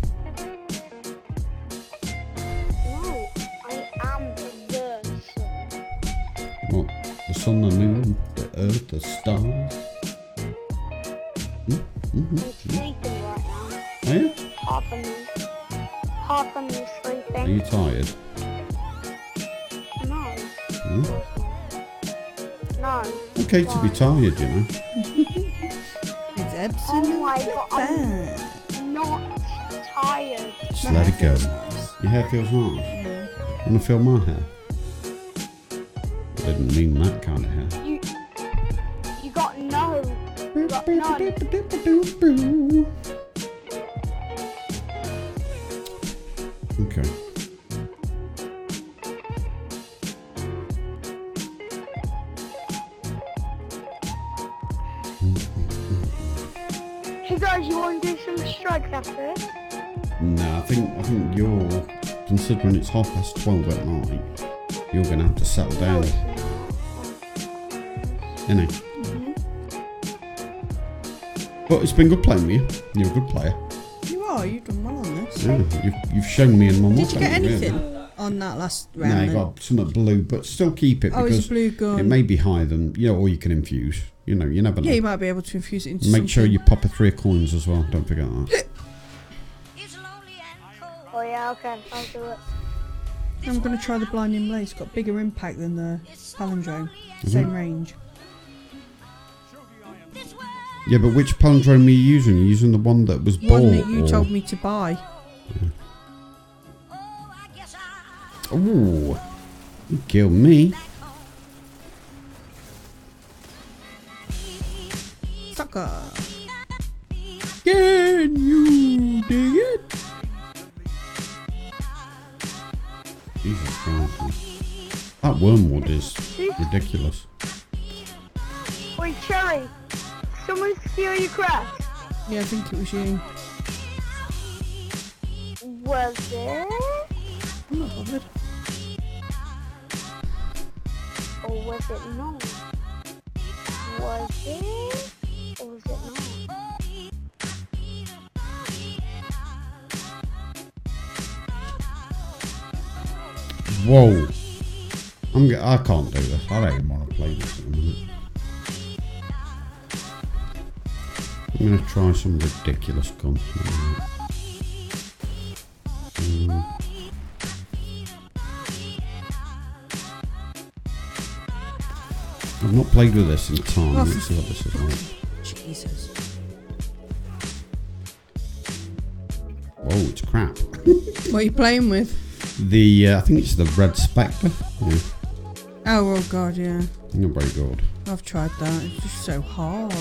No, I am the son. What? The sun, the moon, the earth, the stars? Mm, I'm mm-hmm. sleeping right now. Are you? Half of me. Half of me Are sleeping. you tired? No. Mm? No. Okay to be Why? tired, you know. It's Oh absolutely my god, bad. I'm not tired. Just My let hair it go. feels nice. Your hair feels nice. Yeah. Wanna feel my hair? I didn't mean that kind of hair. You, you got no. You got none. Okay. Hey guys, you want to do some strikes after this? No, I think I think you're considering it's half past twelve at night. You're gonna have to settle down, innit? Mm-hmm. But it's been good playing with you. You're a good player. You are. You've done well on this. Yeah, you've, you've shown me and Mum. Did what, you get haven't anything really? on that last round? No, I then? got something blue, but still keep it Oh, it's because a blue gun. it may be higher than, you know, or you can infuse. You know, you never know. Yeah, you might be able to infuse it into Make sure something. you pop a three of coins as well. Don't forget that. Oh yeah, okay, I'll do it. I'm going to try the Blinding Blade. It's got bigger impact than the Palindrome. Mm-hmm. Same range. Yeah, but which palindrome are you using? Are you using the one that was bought? One that you or... told me to buy. Ooh, you killed me. Sucker. Can you dig it? Jesus Christ. Man. That wormwood is ridiculous. Wait, Cherry, someone steal your craft? Yeah, I think it was you. Was it? I'm not bothered. Or was it not? Was it? Or was it not? Whoa. I'm g- I can't do this. I don't even want to play this in a minute. I'm going to try some ridiculous gun. Mm. I've not played with this in time. Oh, Let's see what this is like. Jesus. Whoa, it's crap. What are you playing with? The uh, I think it's the Red Spectre. Yeah, Oh, oh god, yeah. not very good. I've tried that. It's just so hard.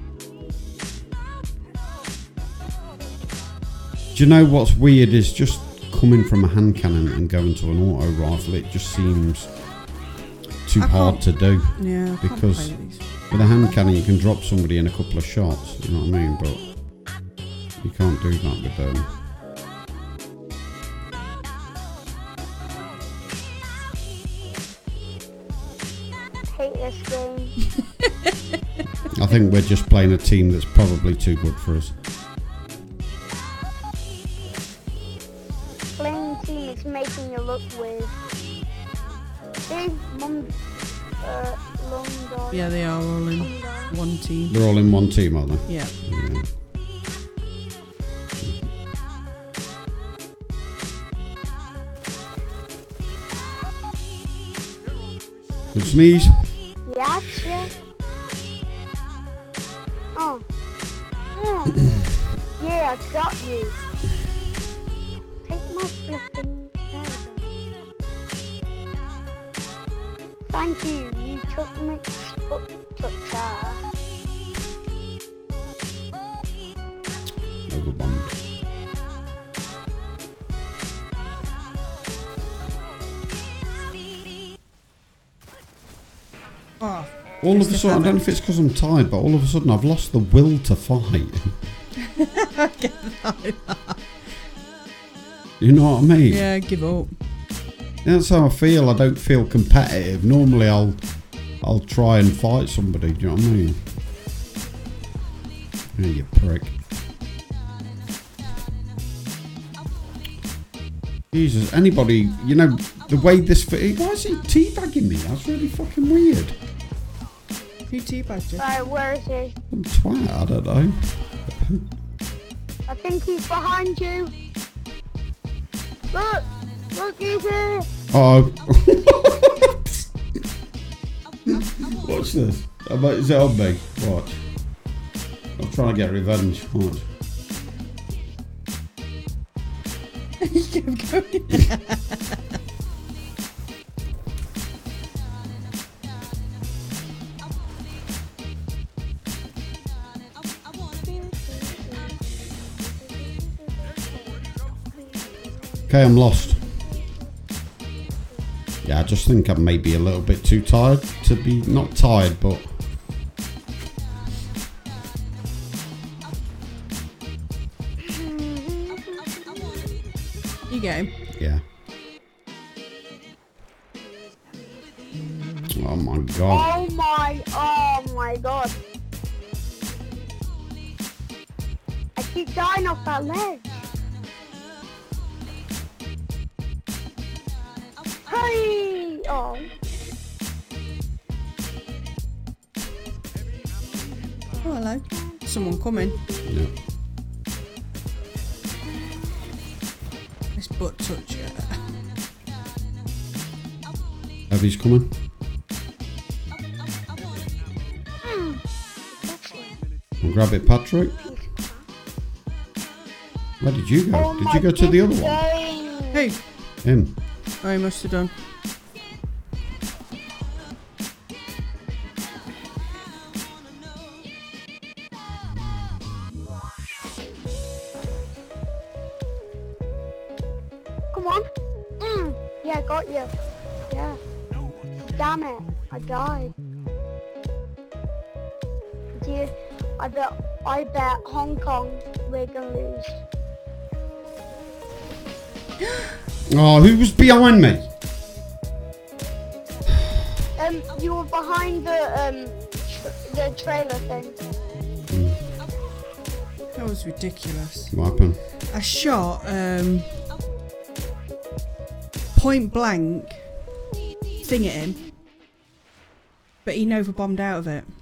Do you know what's weird is just coming from a hand cannon and going to an auto rifle, it just seems too I hard to can't- do. Yeah, I can't Because- play with these. With a hand cannon you can drop somebody in a couple of shots, you know what I mean? But you can't do that with them. Hate this game. I think we're just playing a team that's probably too good for us. Playing team is making you look weird. Hey, mum, uh, long dog. Yeah, they are all in Long dog. one team. They're all in one team, aren't they? Yeah. Yeah. Good sneeze. Gotcha. Oh. Yeah. Yeah, I got you. Take my flipping head. Thank you. You took me foot to car. Overbombed. Oh, All of a Mister sudden, I don't know if it's because I'm tired, but all of a sudden I've lost the will to fight. You know what I mean? Yeah, give up. That's how I feel. I don't feel competitive. Normally I'll I'll try and fight somebody, do you know what I mean? Yeah, you prick. Jesus, anybody, you know, the way this fit. Why is he teabagging me? That's really fucking weird. Who teabagged you? Right, where is he? I'm twat, I don't know. I think he's behind you. Look! Look, he's here! Oh. Watch this. I bet it's on me. Watch. I'm trying to get revenge. Watch. You kept going. Okay, I'm lost. Yeah, I just think I'm maybe a little bit too tired to be, not tired, but... You get him. Yeah. Oh my god. Oh my, oh my god. I keep dying off that ledge. Hey! Oh. Oh, hello. Someone coming. Yeah. This butt touch. Heavy's coming. I'll grab it, Patrick. Where did you go? Oh Did my you go to the other one? goodness. Hey. Him. Oh, he must have done. Come on. Mm. Yeah, got you. Yeah. Damn it. I died. Do you, I bet, I bet Hong Kong we're gonna lose. Oh, who was behind me? Um, you were behind the, um, tr the trailer thing. That was ridiculous. What happened? I shot, um, point blank thing at him, but he Nova bombed out of it.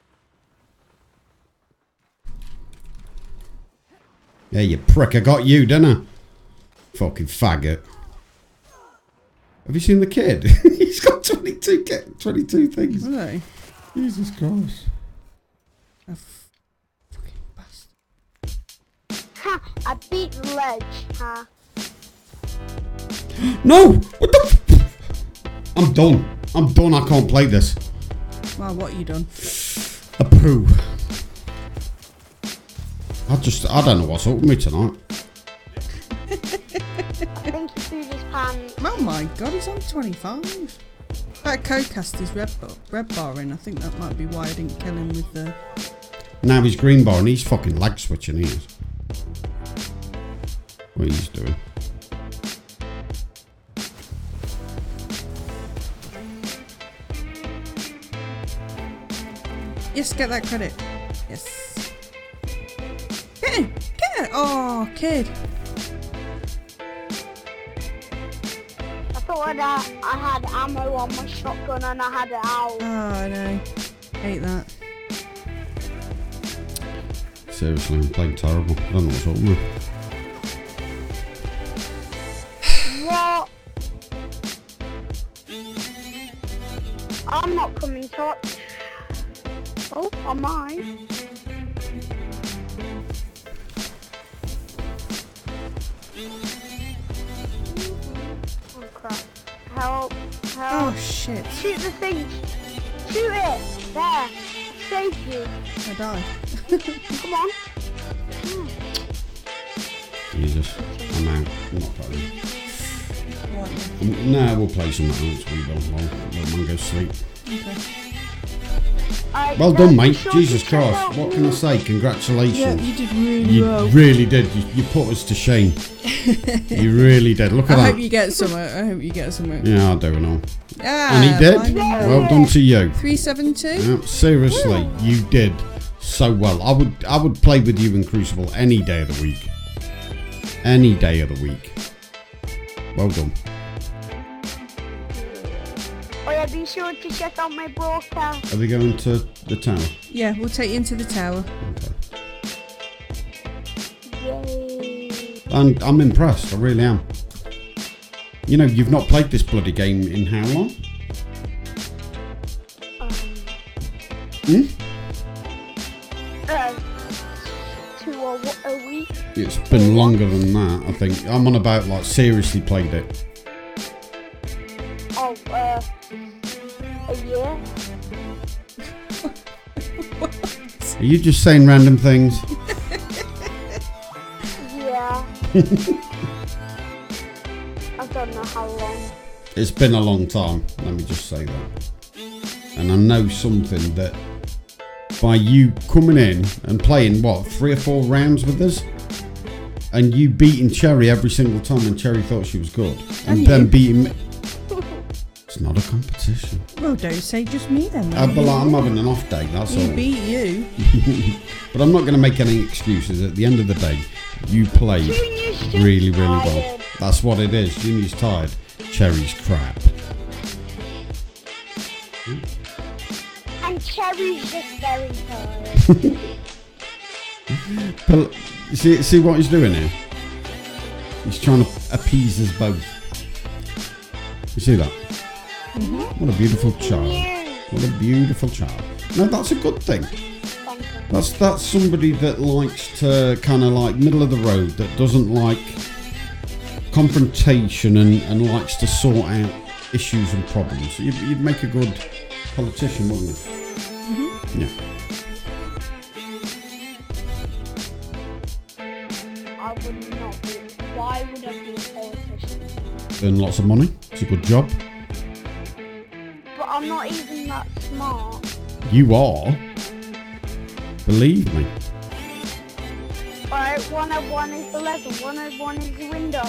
Yeah, you prick, I got you, didn't I? Fucking faggot. Have you seen the kid? He's got twenty-two, twenty-two things. Really? Jesus Christ. A f- fucking bastard. Ha! I beat the ledge, ha. No! What the f- I'm done. I'm done, I can't play this. Wow, what you done? A poo. I just, I don't know what's up with me tonight. I think he threw his pants. Oh my god, he's on twenty-five. That co-cast is red bar, red bar in. I think that might be why I didn't kill him with the... Now he's green bar and he's fucking lag switching, he is. What he's doing. Yes, get that credit. Yes. Get him! Get it! Oh, kid. I thought I'd, uh, I had ammo on my shotgun and I had it out. Oh, I know. Hate that. Seriously, I'm playing terrible. I don't know what's up with me. What? I'm not coming top. Oh, I might. Oh crap. Help. Help. Oh, shit. Shoot the thing. Shoot it. There. Save you. I died. Come on. Hmm. Jesus. I'm out. I'm not playing. What? Um, nah, we'll play something else. We don't. I'll let man go sleep. Okay. Alright, Well now done, be mate. sure to Jesus check Christ. out What can I say? Congratulations. Yeah, you did really You well. really did. You, you put us to shame. You really did. Look I at hope that. you get somewhere. I hope you get somewhere. Yeah, I do know. Ah, And he did. blinding. Well done to you. three seven two. Yeah, seriously, you did so well. I would I would play with you in Crucible any day of the week. Any day of the week. Well done. Oh yeah, be sure to check out my broadcast. Are they going to the tower? Yeah, we'll take you into the tower. Okay. Yay. And I'm impressed. I really am. You know, you've not played this bloody game in how long? Um, Hmm? uh, two a, w- a week. It's been longer than that, I think. I'm on about, like, seriously played it. Oh, uh, a year. Are you just saying random things? Yeah. I don't know how long. It's been a long time, let me just say that. And I know something that by you coming in and playing, what, three or four rounds with us, and you beating Cherry every single time when Cherry thought she was good, and, And then you. beating me. It's not a competition. Well, don't say just me then. Uh, mate. but like, I'm having an off day, that's You all. beat you. But I'm not going to make any excuses. At the end of the day, you played Junior's just really, really well. tired. That's what it is. Junior's tired. Cherry's crap. And Cherry's just very tired. But see, see what he's doing here? He's trying to appease us both. You see that? What a beautiful child. Yeah. What a beautiful child. No, that's a good thing. Thank you. That's that's somebody that likes to kind of like middle of the road, that doesn't like confrontation and, and likes to sort out issues and problems. You'd, you'd make a good politician, wouldn't you? Mm-hmm. Yeah. I would not be. Why would I be a politician? Earn lots of money. It's a good job. But I'm not even that smart. You are. Believe me. Alright, one of one is the level, one of one is the window.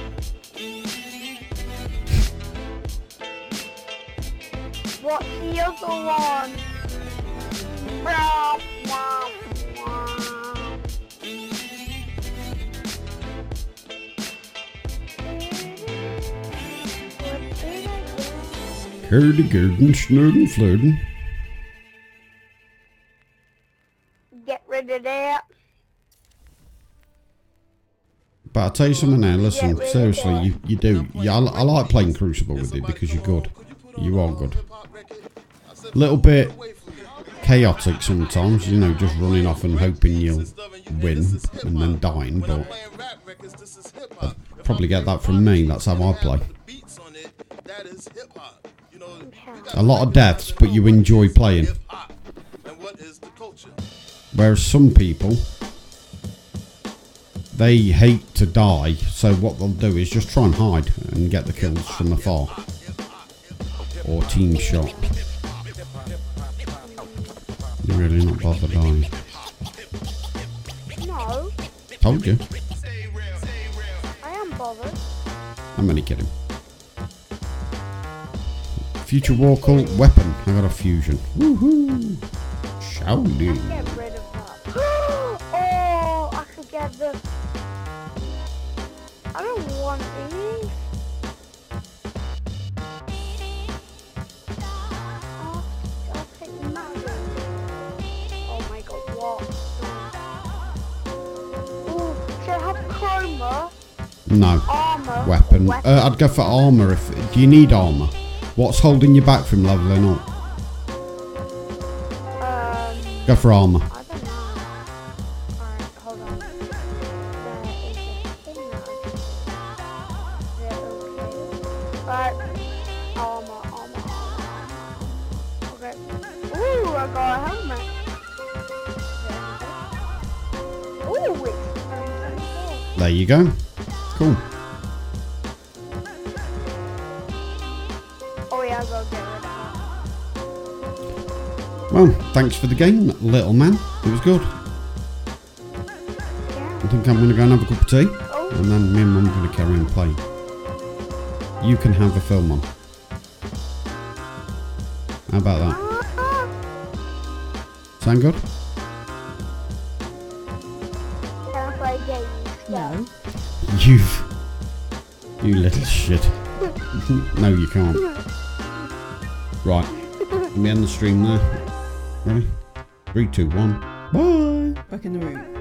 What's the other one? Blah, blah, blah. What did I do? Hurdy-gurdy, snurden, flirting. Get rid of that. But I'll tell you something now, listen, Yeah, really seriously, good. you, you do. Yeah, I, I like playing Crucible with you because you're good. You are good. Little bit chaotic sometimes, you know, just running off and hoping you'll win and then dying, but I'll probably get that from me, that's how I play. A lot of deaths, but you enjoy playing. Whereas some people, they hate to die, so what they'll do is just try and hide and get the kills from afar. Or team shot. You're really not bothered, are you? No, Told you. I am bothered. I'm only kidding. Future War Cult weapon. I got a fusion. Woohoo! Shaolin. Get rid of that. Oh, I could get the. I don't want these. Oh, I'll take that. Oh my god, what? Oh, should I have chroma? No. Armor? Weapon. Uh, I'd go for armor. If do you need armor? What's holding you back from leveling up? Um, Go for armor. I don't know. Alright, hold on. There is a thing now. Is it okay? Right. Armor, armor, armor. Okay. Ooh, I got a helmet. Ooh, it's twenty twenty-four. There you go. Cool. Oh yeah, I gotta get rid of Well, thanks for the game, little man. It was good. I think I'm going to go and have a cup of tea. And then me and Mum are going to carry on playing. You can have the film on. How about that? Sound good? Can I play games? No. You've... You little shit. No, you can't. Right. Let me end the stream there. Ready? Three, two, one. Bye. Back in the room.